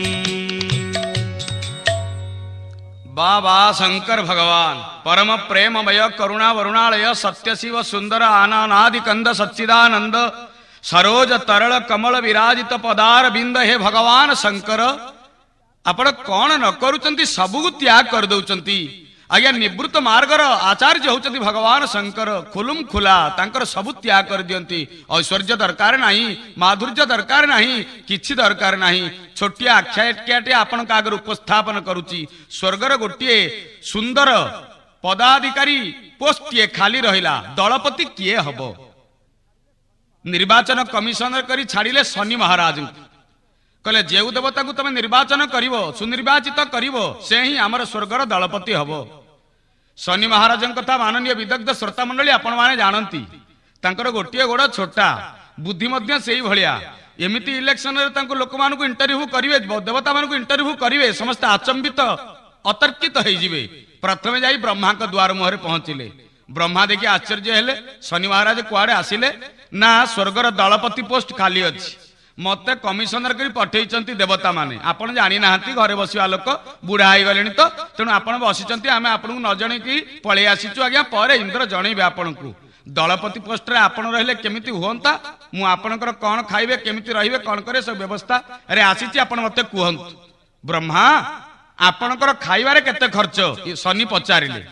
बाबा शंकर भगवान परम प्रेममय करुणा वरुणालय सत्य शिव सुंदर आननादि कंद सच्चिदानंद सरोज तरल कमल विराजित पदार बिंद हे भगवान शंकर आपण कौन न करुचंती सबु त्याग कर दउचंती आज्ञा निवृत्त मार्गर आचार्य होचंती भगवान शंकर खुलुम खुला तांकर सबु त्याग कर दियंती ऐश्वर्य दरकार नाही माधुर्य दरकार नाही किछि दरकार नाही छोटिया आख्यायिकाटे आपण का आगर उपस्थापन करूची स्वर्गर गोटिए सुंदर पदाधिकारी पोस्टिए खाली रहिला दलपति किए हबो निर्वाचन कमिशनर करी छाड़िले शनि महाराज कहले जेउ देवता को तुम निर्वाचन करिवो सुनिर्वाचित करिवो से ही आमर स्वर्गर दलपति हबो। शनि महाराज कथा माननीय विदग्ध श्रोता मंडली आपण माने जानती तांकर गोटिए गोड़ छोटा बुद्धि मध्य सेही भलिया एमिति इलेक्शन रे तांको लोक मानकु इंटरव्यू करिवे देवता मानकु इंटरव्यू करिवे समस्त आचंबित अतर्कित होई जिवे प्रथमे जाई ब्रह्मा के द्वार मुहरे पहुंचिले ब्रह्मा देखि आश्चर्य हेले शनि महाराज कुआडे आसिले ना स्वर्गर दलपति पोस्ट खाली अछि मते कमिशनर करी पठेइचंती देवता माने आपण जानि नाहंती घरे बसिया लोक बुढ़ा होई गलेनी तो तेणु आपण बसिचंती आमे आपन न जणे की पळे आसीचु आज्ञा परे इंद्र जणैबे आपनकु दलपति पोस्ट रे आपण रहले केमिति होंता मु आपनकर कोन खाइबे केमिति रहिबे कोन करे सब व्यवस्था अरे आसीची आपण मते कुहंतु ब्रह्मा आपनकर खाइबारे केते खर्च शनि पचारिले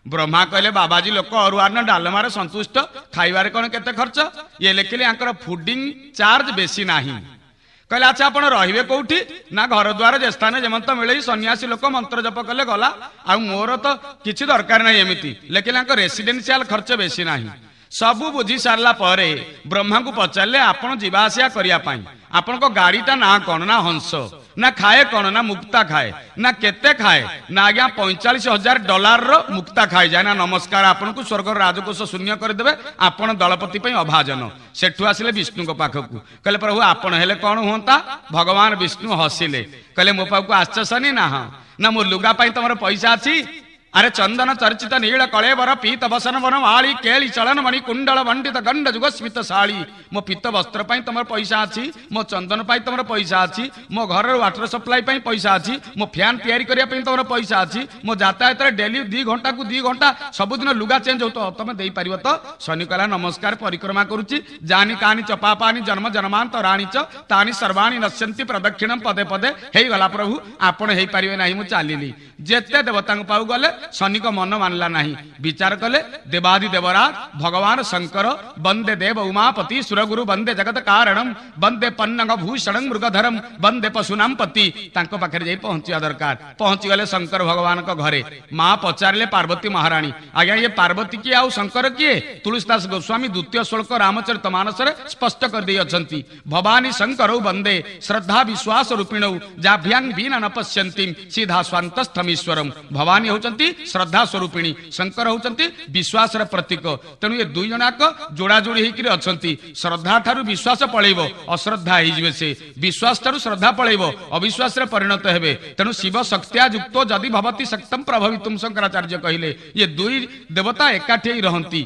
ब्रह्मा कहले बाबाजी लोक अरुआन डालमार संतुष्ट खाइबारे कौन केते खर्च ये लिखिले आंकर फुडिंग चार्ज बेसी नाही कहले अच्छा आपण रहिबे कोठी ना घर द्वार जे स्थान जेमंत मिले सन्यासी लोक मंत्र जप कले गला आ मोर तो किछि दरकार नाही एमिति लेकिन आंकर रेसिडेंशियल खर्च बेसी नाही सबु बुझी सारला परे ब्रह्मा को पचारले आपण जीवा आसिया करिया पाई आपण को गाड़ीटा ना कौन ना हंस ना खाए कौन ना मुक्ता खाए ना केते खाए ना आज्ञा $45,000 रो मुक्ता खाए जाए ना नमस्कार आपन को स्वर्ग राजकोष शून्य कर देबे आपण दलपति पई अभाजन सेठु आसिले विष्णु को पाखकू कहले प्रभु आपण हेले कौन होता भगवान विष्णु हसिले कहले मो पाखकू आश्चर्य ना मो लुगा पई तमर पैसा अछि अरे चंदन चर्चित नील कलेवर पीत बसन वन माली केली चलन मणि कुंडल मंडित गंड जुगस्मित शाली मो पीत वस्त्र पाई तमर पैसा अछि मो चंदन पाई तमर पैसा अछि मो घर वाटर सप्लाई पाई पैसा अछि मो फैन तैयारी करिया पाई तमर पैसा अछि मो यातायात डेली 2 घंटा को 2 घंटा सबुदिन लुगा चेंज होतो तमे देई परिबो तो शनि कला नमस्कार परिक्रमा करूची जानी कानी चपापानी जन्म जन्मांत राणी च तानी सर्वाणी नश्यंती प्रदक्षिणम पदे पदे हेई गला प्रभु आपण हेई परिबे नाही मु चालिली जेते देवता पाऊ गले शनि को मन मानला नहीं विचार कले देवादि देवराज भगवान शंकर वंदे देव उमापति सुरगुरु वंदे जगत कारणम वंदे पन्नग भूषणं मृगधरम वंदे पशुनाम पति तांको पाखरे जाई पहुंचिया दरकार पहुंची गले शंकर भगवान को घरे मां पचारले पार्वती महारानी आज्ञा ये पार्वती की आउ शंकर किए तुलसीदास गोस्वामी द्वितीय श्लोक रामचरितमानस रे स्पष्ट कर दै अछंती भवानी शंकरौ वंदे श्रद्धा विश्वास रूपिणौ जाभ्यां बिना न पश्यन्ति सीधा स्वांतस्थमीश्वरम भवानी होचंती श्रद्धा स्वरूपिणी शंकर होचंती विश्वास रे प्रतीक तेणु ये दुई जनाक जोड़ा जोड़ी होकर अच्छा श्रद्धा ठारू विश्वास पलैबो अश्रद्धा हो से विश्वास ठारू श्रद्धा पलैबो अविश्वास रे परिणत हेबे तेणु शिव शक्तिया युक्तो जदि भवति शक्तम प्रभवितुम शंकराचार्य कहिले ये दुई देवता एकाठी रहंती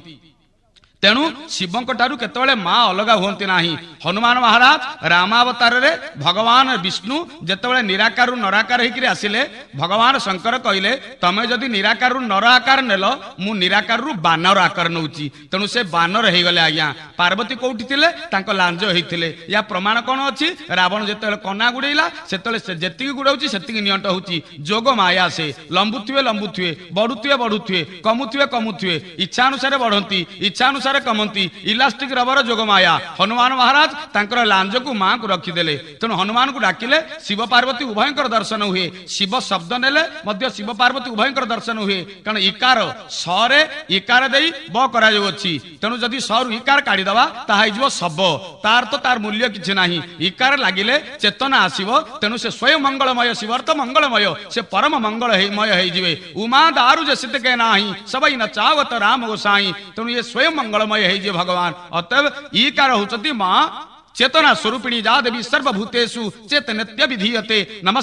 तेणु शिवं ठारू केतबेले मां अलग हुंती नाही हनुमान महाराज रामावतार रे भगवान विष्णु जेतबेले निराकार नराकार हेकि आसिले भगवान शंकर कहिले तमे जदि निराकार नर आकार नेलो मु निराकार बानर आकार नउची तेणु से बानर हे गले आज्ञा पार्वती कोठी थिले तांको लांज हेथिले या प्रमाण कोन अछि रावण जेतबेले कना गुडैला सेतबेले से जेतिकी गुडौची सेतिकी नियंट होची जोग माया से लंबुथुवे बढ़ुथुवे कमुथुवे इच्छा अनुसार बढ़ंती इच्छा अनुसार कमंती इलास्टिक रबर जोग माया हनुमान महाराज तांकर लांज को मां को रखिदेले तेणु हनुमान को डाकिले शिव पार्वती उभयंकर दर्शन हुए शिव शब्द नेले मध्य शिव पार्वती उभयंकर दर्शन हुए कारण इकार सरे इकार देई ब करा जाउछि तेणु जदि सर इकार काढी दबा ता हिजो सब तार तो तार मूल्य किछि नाही इकार लागिले चेतना आसीबो तेणु से स्वयं मंगलमय शिव अर्थ मंगलमय से परम मंगलमय हे जिवे उमा दारु जसित के नाही सबई न चावत राम गोसाई तेणु ये स्वयं मंगलमय है जे भगवान अतएव ईकार होचती मां चेतना स्वरूपिणी जा देवी सर्वभूतेषु चेतनत्य विधीयते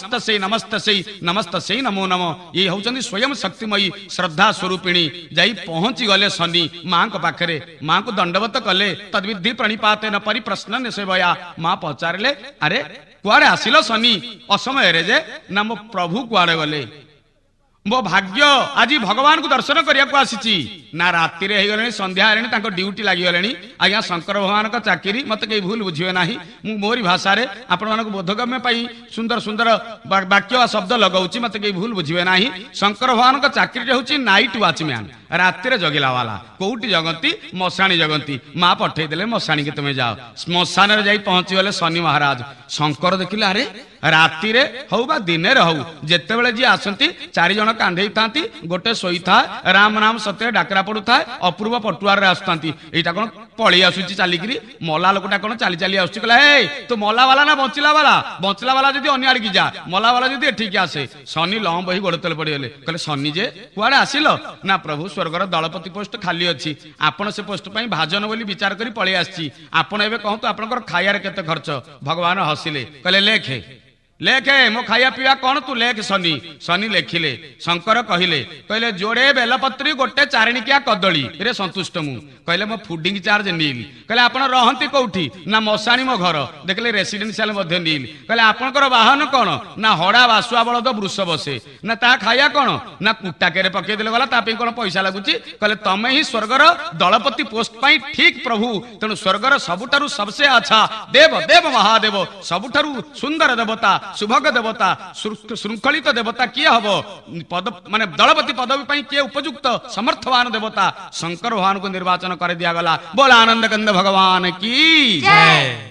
नमस्तसे नमो नमो ये होचंदी स्वयं शक्तिमयी श्रद्धा स्वरूपिणी जाई पहुंची गले शनि मां को पाखरे मां को दंडवत कले तद्विधि प्रणिपाते न परिप्रश्न सेवया मां पचारले अरे कुआड़े आसिलो शनि असमय रे जे ना मो प्रभु कुआड़े गले मो भाग्य आज भगवान को दर्शन करिया को आसीची ना राति रे हेगले संध्या हेलेनी तांको ड्यूटी लागि गलेनी आज्ञा शंकर भगवान का चाकरी मते के भूल बुझिवे नाही मु मोरी भाषा रे आपण मानको बोधगम्य पाई सुंदर सुंदर वाक्य वा शब्द लगाउची मते के भूल बुझिवे नाही शंकर भगवान का चाकरी रे होची नाइट वॉचमैन राति रे जगिला वाला कोउटी जगंती मशाणी जगंती मां पठै देले मशाणी के तुमे जाओ श्मशान रे जाई पहुंची गले शनि महाराज शंकर देखिले अरे राति रे हौ बा दिने रे हौ जेते बेले जी आसंती चारि जण कांधेई थांती गोटे सोई था राम नाम सत्य डाकरा पडु था अपूर्व पटुआर रे आसतांती एटा कोन पळी आसुची चालिकरी मोला लोकटा कोन चाली चाली आसुची कहला हे तो मोला वाला ना बंचला वाला जदी अन्य आड़ी की जा मोला वाला जदी एठी के आसे शनि लंब बही गोड़ तले पड़ी गेले कहले शनि जे कुआडे आसिलो ना प्रभु स्वर्गर दलपति पोस्ट खाली अछि आपण से पोस्ट पई भाजन बोली विचार करी पळी आछि आपण एबे कहंतु आपनकर खायार केते खर्च भगवान हसिले कहले लेखे मो खाया पिया कौन तू लेख शनि लेखिले शंकर कहले जोड़े बेलपत्री गोटे चारणिकिया कदली रे संतुष्ट मु कहले मो फूडिंग चार्ज नील कहले आपण रहंती कोठी ना मशाणी मो घर देखले रेसिडेंशियल मध्ये नील कहले आपनकर वाहन कोन ना हड़ा वासुआ बळद वृष बसे ना ता खाया कोन ना कुटा केरे पके देले गला ता पे कोन पैसा लागुची कहले तमे ही स्वर्गर दलपति पोस्ट पई ठीक प्रभु तेनु स्वर्गर सबुठारु सबसे अच्छा देव महादेव सबुठारु सुंदर देवता शुभग देवता श्रृंखलित देवता किए हम पद माने दलपति पदवी पर किए उपयुक्त समर्थवान देवता शंकर भगवान को निर्वाचन कर दिया गला। बोल आनंद कंद भगवान की जय।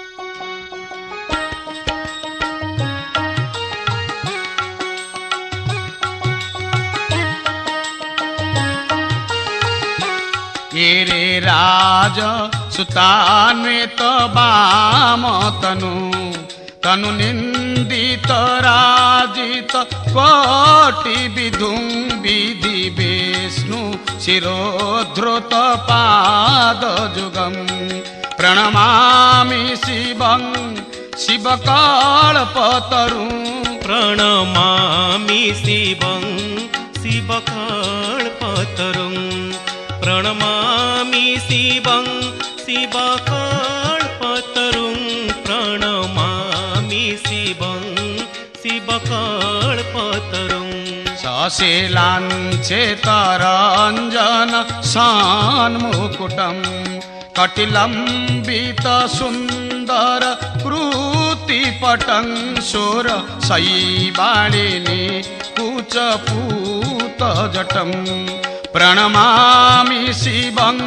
रे राज सुतान्वित बाम तनु तनु निंदित राजित कोटि विधु विधि विष्णु शिरोधृत पाद जुगम प्रणमामि शिवं शिवकल्पतरुं प्रणमामि शिवं शिवकल्पतरुं प्रणमामि शिवं शिवकल्पतरुं प्रणमामि शिवं शिवकल्पतरुं सशीलाञ्चेतरञ्जन सन्मुकुटं कटिलम्बित सुन्दर कृतिपटं शूर शैवालिनी कुचपूतजटं प्रणमामि शिवं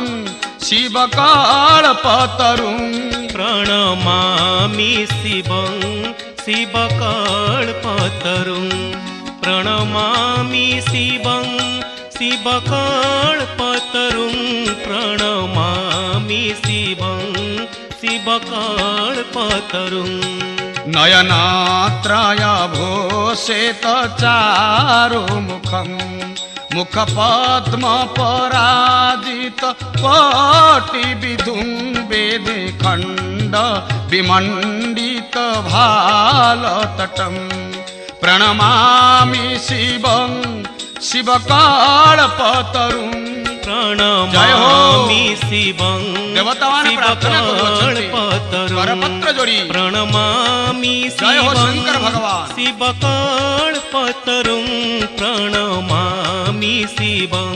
शिवकल्पतरुं प्रणमामि शिवं शिवकल्पतरुं प्रणमामि शिवं शिवकल्पतरुं प्रणमामि शिवं शिवकल्पतरुं नयनात्रय भूषित चारुमुखं मुखपद्म पराजित कोटि विधुम्बेदे खण्ड विमण्डित भालतटं प्रणमामि शिवं शिवकल्पतरुं प्रणमामि शिवं देवतावाने प्रार्थना करपत्र जोड़ी प्रणमामि शंकर भगवान शिवकल्पतरुं प्रणमामि शिवं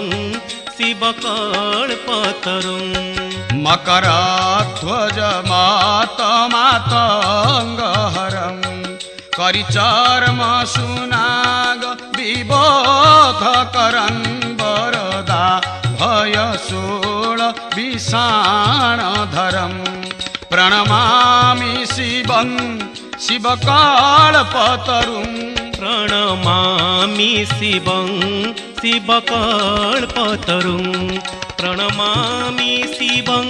शिवकल्पतरुं मकरध्वज मातमातङ्गहरं करिचर्म सुनाग विबोधकरं वरदा भयशूल विषाणधरं प्रणमामि शिवं शिवकल्पतरुं प्रणमामि शिवं शिवकल्पतरुं प्रणमामि शिवं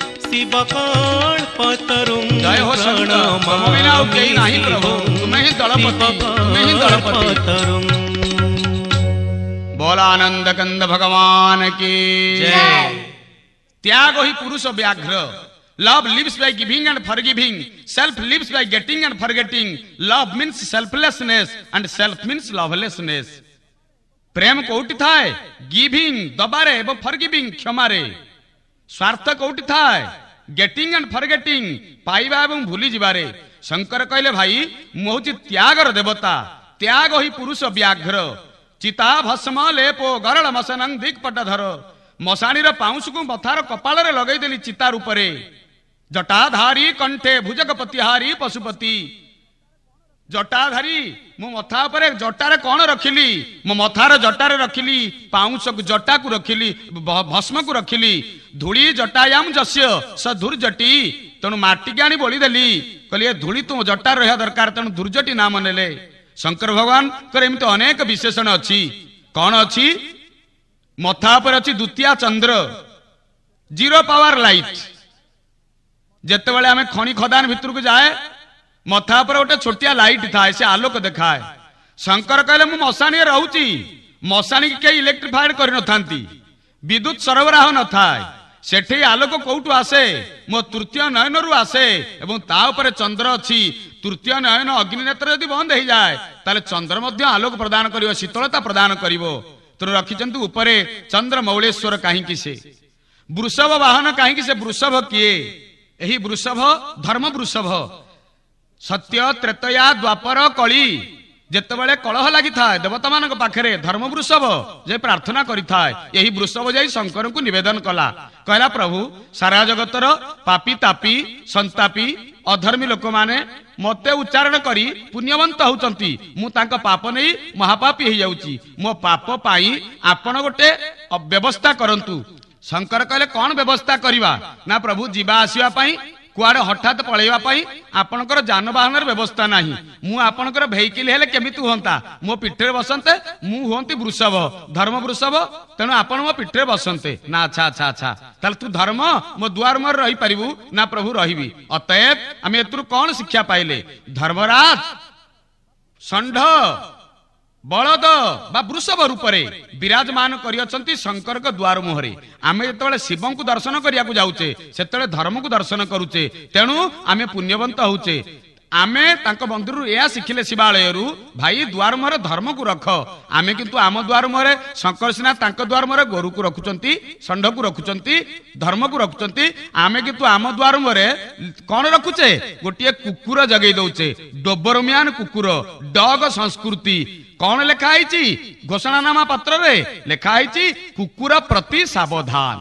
शिवकल्पतरुं जय हो शंकर बिना कोई नहीं प्रभु तुम्हें ही दलपति तुम्हें ही दलपति बोला आनंद कंद भगवान की जय। त्याग ही पुरुष व्याघ्र love lives by giving and forgiving self lives by getting and forgetting love means selflessness and self means lovelessness प्रेम कोउटी थाए गिविंग दबारे एवं फॉरगिविंग क्षमारे स्वार्थ कोउटी थाए गेटिंग एंड फॉरगेटिंग पाइबा एवं भूली जिबारे शंकर कहले भाई मोहची त्यागर देवता त्याग ही पुरुष व्याघ्र चिता भस्म लेपो गरल मसनं दिक्पटधर मशाणी पाउंस को मथार कपाल लगेदेली चितार उपरे जटाधारी कंठे भुजगपतिहारी पशुपति जटाधारी मो मथा पर जटारे कौन रखिली मो मथार जटारे रखिली पाउंस जटा को रखिली भस्म को रखिली धूली जटायाम जस्य स धुर्जटी तेणु माटी की आनी बोलीदेली कहली धूली तुम जटार रहा दरकार तेणु धुर्जटी नाम नेले शंकर भगवान एमती अनेक विशेषण अच्छी कौन अच्छी मथा पर अच्छी द्वितीय चंद्र जीरो पावर लाइट जिते बड़े आम खनि खदान भितर को जाए मथा पर गोटे छोटिया लाइट थाए से आलोक देखाए शंकर कहले मु मशाणी रहूची मशाणी के इलेक्ट्रिफाइड कर विद्युत सरबराह न थाए सेठी आलोक कौटू आसे मो तृतीय नयन रु आसे एवं ता उपरे चंद्र अच्छी तृतीय नयन अग्निनेत्र यदि बंद हो जाए ताले चंद्र मध्य आलोक प्रदान करिवो शीतलता प्रदान करिवो तेणु रखिंट उपरे चंद्र मौलेश्वर कहीं से वृषभ वाहन कहीं से वृषभ किए यही वृषभ धर्म वृषभ सत्य त्रेतया द्वापर कली जितेबाला कलह लगी था देवता मान पाखे धर्म वृषभ जे प्रार्थना करिथाए यही वृषभ जाई शंकर को निवेदन कला कहला प्रभु सारा जगतर पापी तापी संतापी अधर्मी लोक माने मते उच्चारण करी पुण्यवंत होउचंती मु तांका पाप नहीं महापापी हो जाउची मो पाप पाई आपण गोटे व्यवस्था करंतु। शंकर कहले कौन व्यवस्था करिवा ना प्रभु जीवा आसीवा पाई कुआड़े हठात पळेवा पाई आपणकर जानवाहन व्यवस्था नाही मु आपणकर भेहिकल हेले केमिति होंता मो पिठरे बसंते मु होंती वृषभ धर्म वृषभ तेणु आपण मो पिठरे बसंते ना। अच्छा अच्छा अच्छा ताल तू धर्म मो दुआर मोर रही परिबु ना प्रभु रहिबी। अतएव आमे एतरु कौन शिक्षा पाइले धर्मराज षंढ बलद बा वृषभ रूपरे विराजमान करियछंती शंकर के द्वार मुहरे। आमे जेतेबेले शिव को दर्शन करिया को जाउचे सेतेबेले धर्म को दर्शन करूचे तेणु आमे पुण्यवंत होउचे। आमे तांको बंधुरु या शिखिले शिवालयरु भाई द्वार मुहरे धर्म को रख आमे किंतु आम द्वार मुहरे शंकर सिना तांको द्वार मुहरे गोरु को रखुचंती षंढ को रखुचंती धर्म को रखुचंती आमे किंतु आम द्वार मुहरे कौन रखुचे गोटिए कुकुर जगै दउचे डोबरमियान कुकुर डॉग संस्कृति कौन लिखा है घोषणानामा पत्र रे लिखा है कुकुर प्रति सावधान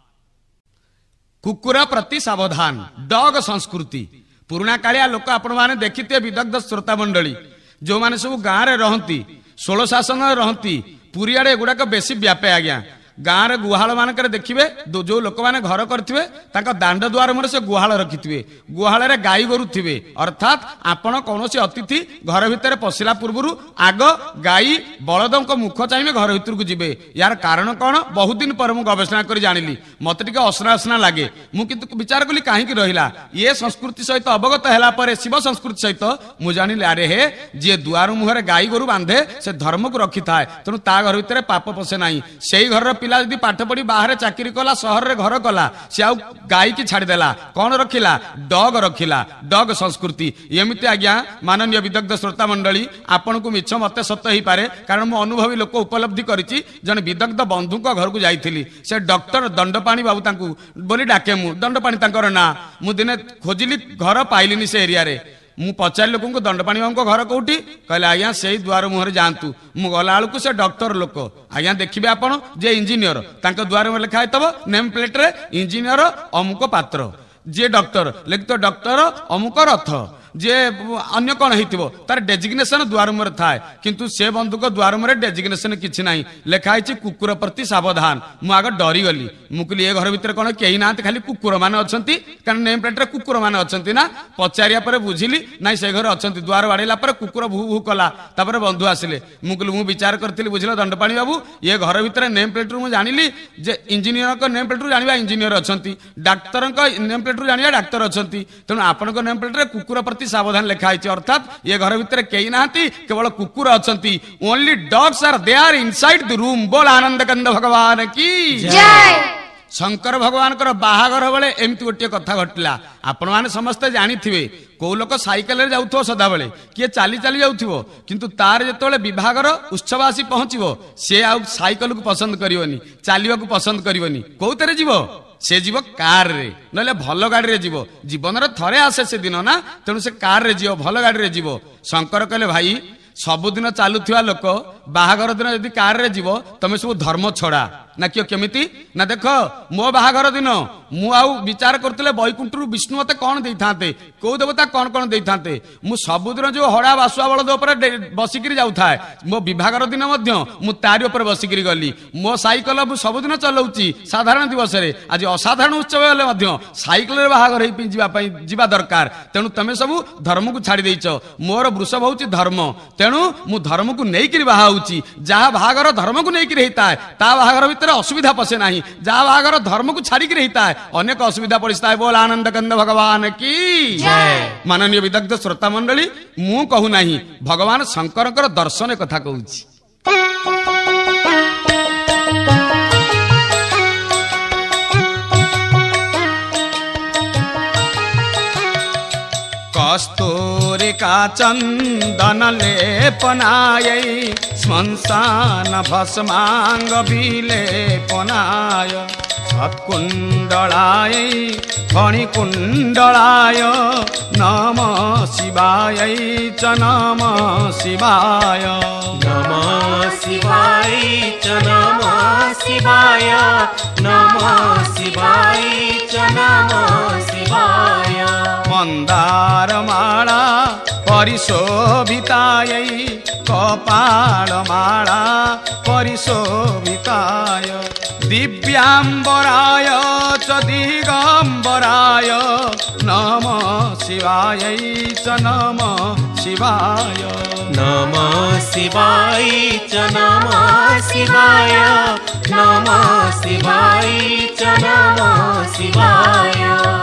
कुकुर प्रति सावधान डॉग संस्कृति। पुराणा कालिया लोक आपण माने देखिते विदग्ध श्रोता मंडली जो माने सब गाँव रे रहंती 16 शासन रहंती पुरी आड़े गुड़ाक बेसी व्यापे आज्ञा गाँव रे गुहाल मानकर देखिए जो लोक मैंने घर करते दांड द्वार में से गुहाल रखिथे गुहाल रे गाई गोरु थे अर्थात आपण कौन अतिथि घर भितर पशिला पूर्व आग गाई बलद मुख चाहिए घर भीतर को जीवे यार कारण कौन बहुत दिन पर मुझे गवेषणा कर जानी मत टे असना असना लगे मुझे विचार कली कहीं रहा ये संस्कृति सहित अवगत है शिव संस्कृति सहित मुझे जानी अरे हे जी दुआर मुहर गाई गोरु बांधे से धर्म को रखी थाए तेणु ता घर भितर पाप पशे ना से घर पिला यदि पाठ पढ़ी बाहर चाकरी कला सहर रे घर कला से आउ गाई की छाड़देला कौन रखिला रखिला डॉग संस्कृति एमती आज्ञा माननीय विदग्ध श्रोता मंडली आपन को मिछ मत सत्य ही पारे कारण मो अनुभवी लोक उपलब्धि करिछि जन विदग्ध बंधु को घर को जाइथिली से डॉक्टर दंडपाणी बाबू तांकू बोली डाके मु दंडपाणी तांकर ना मु दिने खोजिली घर पाइलिनी से एरिया रे मु पचार लोक दंडपाणी बाबू घर कौटी कहले आज्ञा से द्वार मुहर जातु मु गला बेलू से डॉक्टर लोक आज्ञा देखिए आपड़ जे इंजीनियर द्वार में लिखा है नेम प्लेट रे इंजीनियर अमुक पात्र जे डॉक्टर लिखित डॉक्टर अमुक रथ जे अन्य कौन हो तार डेजिग्नेशन द्वार मुहर थाए किंतु से बंधु को द्वार मुहर डेजिग्नेशन किछि नाही लिखाई कुकुर प्रति सावधान मु आग डरी गली मुझे ये घर भीतर कौन कहीं ना खाली कुकुर मान अच्छा कारण नेम प्लेट रे कुकुर मान अच्छा ना पचारिया पर बुझिली ना से घर अच्छा द्वार बाड़ेला कुकुर भू भू कला तापर बंधु आसिले मुझे विचार करी बुझल दंडपाणी बाबू ये घर भीतर नेम प्लेट रु जानी जे इंजीनियर नेम प्लेट रु जाना इंजीनियर अच्छा डाक्तर नेम प्लेट रु जाना डाक्तर अच्छा तेणु आपण नेम प्लेट रे कुकुर प्रति सावधान लिखाई अर्थात ये घर भीतर कहीं ना केवल कुकुर अच्छा only dogs are they are inside the room बोल आनंद कंद भगवान की जय। शंकर भगवान बाहागर बेले एमती गोटे कथा घटला आपण मैंने समस्ते जानी कौ लोक साइकेल जाऊ सदा बेले किए चली चली जाऊ किंतु तार जो विभागर उत्सव आसी पहुंचो सी आउ साइकेल को पसंद करनी चलने को पसंद करनी कौन जीव से जीव कार रे नले भल गाड़ी रे जीव जीवन थरे आसे से दिन ना तेणु से कार रे जीव भल गाड़ी रे जीव। शंकर कहले भाई सबुदिन चलुवा लोक बाहागर दिन यदि कार रे जीव तमे सब धर्म छड़ा ना कियो केमिति ना देख मो बाहागर दिन मु आउ विचार करते बैकुंठ विष्णु मते कौन दे था कौ देवता कौन कौन दे था मु सबुदिन जो हड़ा बासुआ बलद बसिक जाऊ थाए मो विभागर दिन मु तारी उपर बसिक गली मो साइकेल मु सबुदिन चलाऊँगी साधारण दिवस रे आज असाधारण उत्सव हेले साइकेल बाहागर जीवा दरकार तेणु तमे सब धर्म को छाड़ी देच मोर वृषभ हूँ धर्म तेणु मु धर्म को लेकिन बाहाऊँगी जहाँ बाहागर धर्म को लेकिन होता है ता बाहागर भीतर असुविधा पशे ना जहाँ बाहागर धर्म को छाड़ी रहता है अनेक असुविधा पड़ता है बोल आनंद कंद भगवान की जय। माननीय विदग्ध श्रोता मंडली मु कहू नाही भगवान शंकर दर्शन कथा कहूँ कस्तूरिका चंदन लेपनाय श्मशान भस्मांग विलेपनाय सत्कुंडलाय फणिकुंडलाय नमः शिवाय च नमः शिवाय नमः शिवाय च नमः शिवाय नमः शिवाय च नमः शिवाय मंदार माला परिशोभिताय कपाल माला परिशोभिताय दिव्यांबराय च दिगंबराय नमः शिवाय च नमः शिवाय नमः शिवाय च नमः शिवाय नमः शिवाय च नमः शिवाय।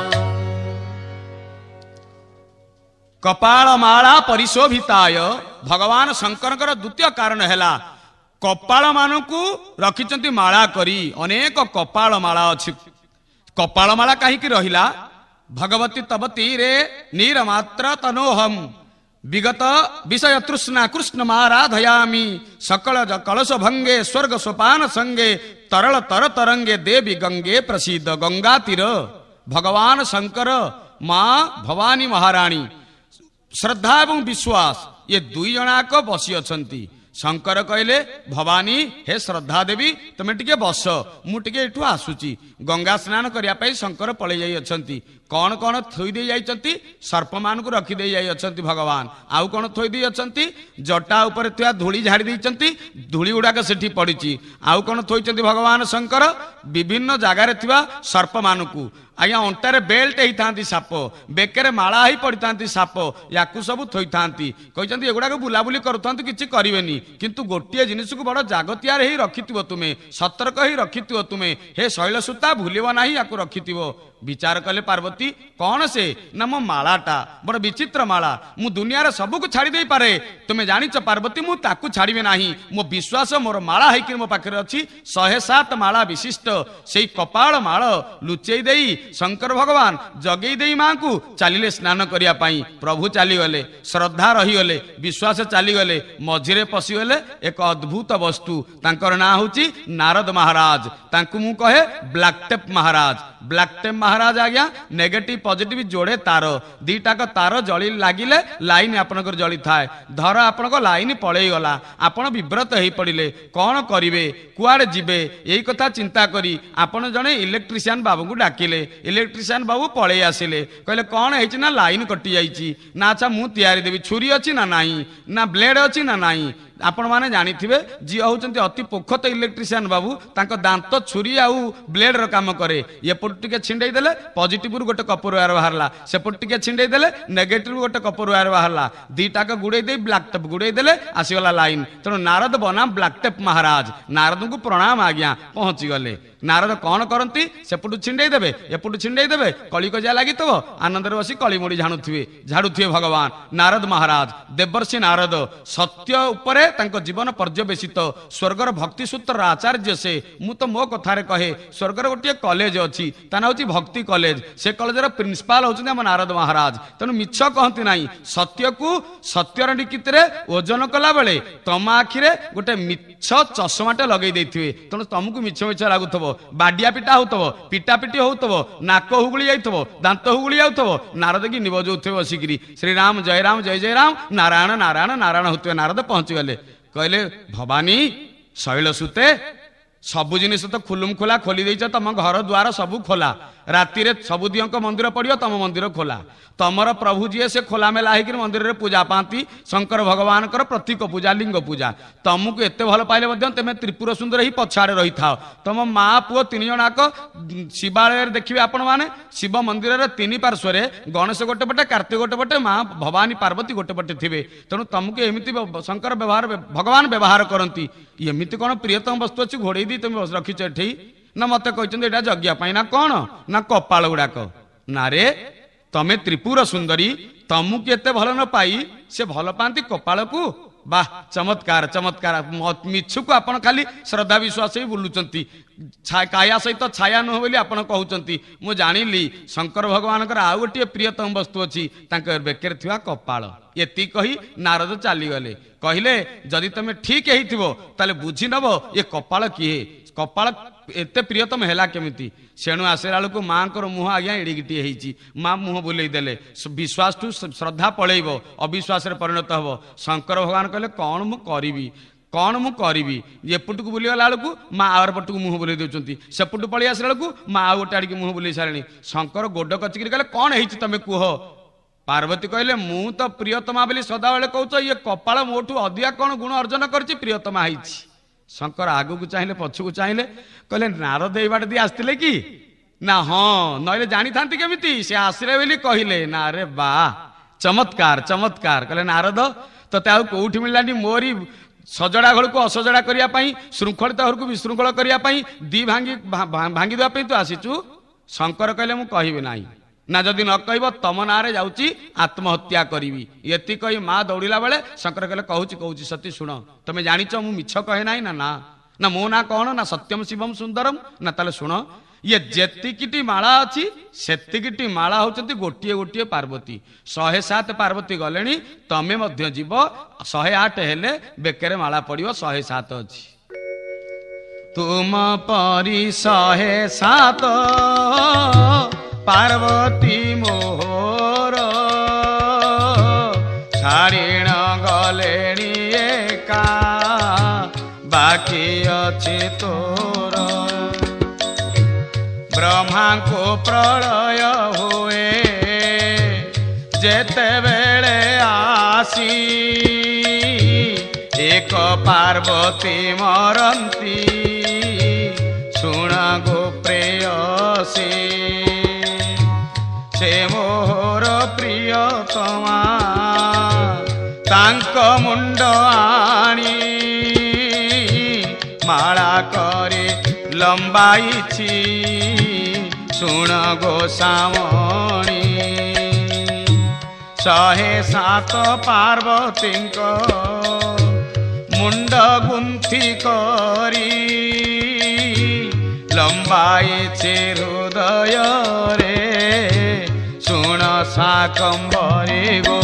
कपाल माला परिशोभिताय भगवान शंकर द्वितीय कारण है कपाल मानकू रखिंट माला करी अनेक कपाल माला अच्छी कपाल माला कहीं रहिला भगवती तब तीरे नीरमात्र तनोहम विगत विषय तृष्णा कृष्ण माराधयामी सकल कलश भंगे स्वर्ग सोपान संगे तरल तर तरंगे देवी गंगे प्रसिद्ध गंगा तीर भगवान शंकर माँ भवानी महाराणी श्रद्धा एवं विश्वास ये दुई जनाक बसी अछंती शंकर कहले भवानी हे श्रद्धा देवी तुम्हें टिके बस मुझे एठू आसुची गंगा स्नान करने शंकर पलि जाइछंती कौन कौन थोई दे जाइछंती सर्प मान को रखी दे जाइछंती भगवान आउ कौन थोई दे अछंती जटा ऊपर थिया धूली झाड़ी देइछंती धूली गुड़ाक सेठी पड़ी आउ कौन थोइछंती भगवान शंकर विभिन्न जगार थिवा सर्प मान को आज्ञा अंटार बेल्ट होता साप बेकरे माला ही पड़ी था साप या सब थोई था कहते एगुड़ाक बुलाबुली करूँ किसी करेनि किंतु गोटे जिनिस को बड़ जागतियार ही रखि तुम्हें सतर्क ही रखि तुम्हें हे शैलसूता भूलिब ना या रखि विचार कले पार्वती कौन से ना मो मालाटा बड़ विचित्र माला मु दुनिया सबको छाड़ी दे पारे तुम्हें जानिच पार्वती मु ताकू छाड़बे नाही मो विश्वास मोर माला है मो पाखे अच्छी 107 माला विशिष्ट से कपाल माल लुचेई देई शंकर भगवान जगई देई माँ को चलिले स्नान करने प्रभु चलीगले श्रद्धा रहीगले विश्वास चलीगले मझिरे पशिगले एक अद्भुत वस्तु तांकर ना होची नारद महाराज तांकु मु कहे ब्लैक टेप महाराज ब्लैक टेप महाराज आज्ञा नेगेटिव पॉजिटिव जोड़े तार दीटाक तार जली लगिले लाइन आपनकर जली थाए धर आपनक लाइन पड़े गला आपण विव्रत हो पड़े कौन करिवे कुआड़े जिबे यही कथा चिंता करी आपण जने इलेक्ट्रिशियन बाबू को डाकिले इलेक्ट्रिशियन बाबू पड़े आसिले कहले कौन है ना लाइन कटि जाइए ना अच्छा मु तैयारी देवी छुरी अच्छी ना नहीं ना ब्लेड अच्छी ना नहीं आपण माने जानी थे जी होती अति पोखत इलेक्ट्रिशियन बाबू तांको दांत छुरी आउ ब्लेड रो काम करे एपट टिके छिंडई देले पॉजिटिव रु गोटे कपर वायर बाहरला सेपट टिके छिंडई देले नेगेटिव रु गोटे कपर वायर बाहरला दीटा को गुड़े दे ब्लैक टेप गुड़े देले आसीगला लाइन तेणु नारद बनाम ब्लैक टेप महाराज नारद को प्रणाम आज्ञा पहुंची गले नारद कौन करती सेपटू छिंडई देवे एपटू छिंडई देवे कली कजिया लगी आनंद बसी कलिमुड़ी झाड़ुए भगवान नारद महाराज देवर्षि नारद सत्य उपरे तांको जीवन पर्यवेसित स्वर्गर भक्ति सूत्र आचार्य से मु तो मो कथारे कहे स्वर्गर गोटे कॉलेज अच्छी ता ना होची भक्ति कॉलेज से कॉलेजर प्रिंसिपाल होचंदी हम नारद महाराज तेणु मिछ कहती ना सत्य को सत्यर निकितरे ओजन कला बेले तम आखिरे गोटे मिछ चषमाटे लगे देथिबे तेणु तुमको मिछ मिछ लागुथबो बाडिया पिटा होतबो पिटा पिटी होतबो नाक हुगुली जाइथबो दांत हुगुली जाउथबो नारद की निबजौथबे बसिकरी श्री राम जय राम नारायण नारायण नारायण होतबे नारद पहुंची गले कहले भवानी शैलसूते सबु जिनिस तो खुलुम खोला खोली देइछ तम घर द्वार सबु खोला राति रे सबु दियंक मंदिर पड़ियो तम मंदिर खोला तमर प्रभु जी से खोला मेला है मंदिर रे पूजा पाती शंकर भगवान प्रतीक पूजा लिंग पूजा तुमको एत भल पाइले तुम त्रिपुर सुंदर ही पछाड़े रही था तुम माँ पुओ 3 जनाक शिवालय देखिए आपण मैंने शिव मंदिर रे 3 पार्श्वे गणेश गोटे पटे कार्तिक गोटे पटे माँ भवानी पार्वती गोटे पटे थे तेणु तुमको एमती शंकर व्यवहार भगवान व्यवहार करती एमती कौन प्रियतम वस्तु अच्छी घोड़े दी तुम रखिच एठी ना मत कहते यज्ञ ना कौन ना कपाल गुड़ाक ना रे तमे त्रिपुर सुंदरी तमु के भल न पाई से भल पाती कपाल को वाह चमत्कार चमत्कार मिछु को आपण खाली श्रद्धा विश्वास ही बुलुचंती काया सहित छाया नुह बोली आपण कहउचंती मु जानिली शंकर भगवान आउ गोटे प्रियतम वस्तु अच्छी बेकर थिवा कपाल एति कही नारद चली गले कहले जदि तमे ठीक हेइथिबो ताले बुझी नबो ये कपाल किए कपाल एते प्रियतम हैला केमिति सेणु आसेला को माँ को मुह आज्ञा एडिगिटी होती माँ मुह बुले देले विश्वास ठू श्रद्धा पलैब अविश्वास परिणत हम शंकर भगवान कहले कौन मु करी एपटू को बुलीगला बेलू माँ आवर पटू मुह बुले दौरान सेपटू पलि आसला बेलू माँ आउ गोटे आड़िकी मुह बुले सारे शंकर गोड कचिक कहले कौन है तुम कुह पार्वती कहले मु तो प्रियतमा बोली सदाबले कहूच ये कपाल मोठू अधिका कौन गुण अर्जन करछि प्रियतमा होइछि। शंकर आगू चाहिए पछकू चाहिए कहले नारद एई बाट दी आसतिले कि ना हाँ नइले जानी थांती केमिति से आसिले बोली कहले ना रे बा चमत्कार चमत्कार कहले नारद तते आउ कोउठी मिललानी मोरी सजड़ा घर को असजड़ा करिया पई श्रृंखलित घर को विशृंखल करिया पई दी भांगी देवा पई तू आसीचु। शंकर कहले मु कहबी नाही ना जदि न कहब तम नारे जाउची आत्महत्या करी ये कही माँ दौड़िला बेले शंकर कहले कहूची कहूची सती शुण तुम जानिच मु मिछ कहे ना ना ना मो ना कौन ना सत्यम शिवम सुंदरम ना ताले शुण ये जेतिकिटी माला अच्छी सेतिकिटी माला होचंती गोटिए गोटिए पार्वती 107 पार्वती गलेनी तमे मध्य जीव 108 हेले बेकेरे माला पड़ियो 107 अच्छी तुम परी 107 पार्वती मोहर छाड़ीण गलेनी एका बाकी अच्छी तोर ब्रह्मा को प्रलय हुए जेते बेले आसी एक पार्वती मरंती शुण गो प्रेयसी से मोहर प्रियतमा तांक मुंड आनी माला करे लंबाई शुण गोसामणी 107 पार्वती मुंड गुंथी करी लंबाई हृदय रे शुण शाकंभरी गो।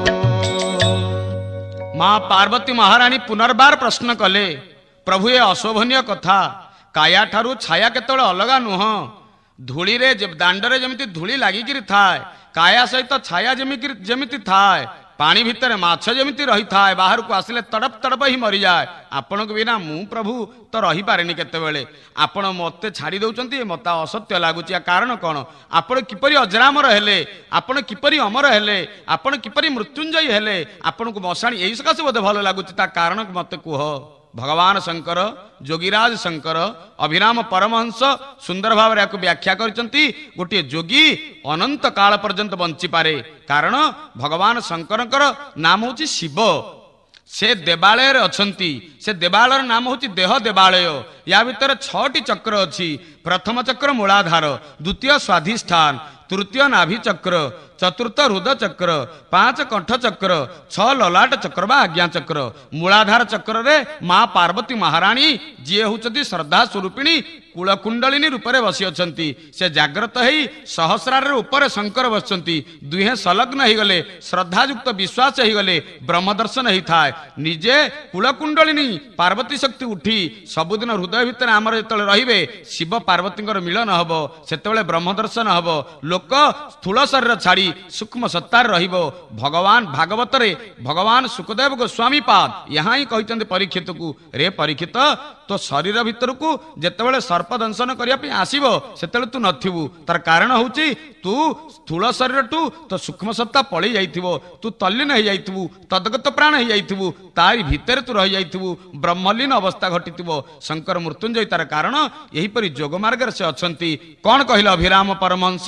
माँ पार्वती महारानी पुनर्बार प्रश्न कले प्रभु ये अशोभनीय कथा काया ठारू छाया केतବେଳେ अलगा नुह धूली रे दांडरे जमिति धूली लागिकिरी थाए काया सहित छाया जमिति थाए पानी भितर माछ जमिति रही थाए बाहर को आसिले तड़प तड़प ही मरी जाए आपण को बिना मु प्रभु तो रही पारेनी केतेबेले आपण मते छाड़ी दउचंती मता असत्य लागुची कारण कोन आपण किपरि अजरामर हेले आपण किपरि अमर हेले आपण किपरि मृत्युंजय हेले आपण को मसाणी एई सकासे बोधे भलो लागुची ता कारण मते कुह। भगवान शंकर जोगीराज शंकर अभिराम परमहंस सुंदर भाव या व्याख्या करचंती गोटे जोगी अनंत काल पर्यंत बंची पारे कारण भगवान शंकरकर नाम होची शिव से देवालय अछंती से देवालयर नाम होची देह देवालय या भीतर 6टी चक्र अछि प्रथम चक्र मूलाधार द्वितीय स्वाधिष्ठान तृतीय नाभि चक्र चतुर्थ हृदय चक्र 5 कंठ चक्र 6 ललाट चक्र बा आज्ञा चक्र मूलाधार चक्र रे माँ पार्वती महारानी जी होचंती श्रद्धा स्वरूपिणी कुलकुंडलिनी रूपरे बसी अछंती से जाग्रत हेई सहस्रार ऊपर शंकर बसचंती दुहे संलग्न ही गले श्रद्धायुक्त विश्वास ही गले ब्रह्म दर्शन ही थाए निजे कुलकुंडलिनी पार्वती शक्ति उठी सबुदिन हृदय भितर आमर जेतले रहिबे शिव पार्वतींकर मिलन हबो सेतेबेले ब्रह्म दर्शन हबो लोक स्थूल शरीर छाड़ी सूक्ष्म सत्तार रहिबो। भगवान भागवत रे भगवान सुखदेव गोस्वामी पाद यहाँ ही कहते परीक्षित को रे परीक्षित तो शरीर भीतर को जेतेबेले सर्प दंशन करिया पे आसीबो सेतेबेले तू नथिबू तार कारण होची तू स्थूल शरीर टू तो सूक्ष्म सत्ता पळी जाइथिबो तू तल्लीन हो जाइथिबू तदगत प्राण हो जाइथिबू तारी भीतर तू रही जाइथिबू ब्रह्मलीन अवस्था घटिथिबो। शंकर मृत्युंजय तार कारण यही परि जोग मार्ग से अछंती कोन कहिल अभिराम परमहंस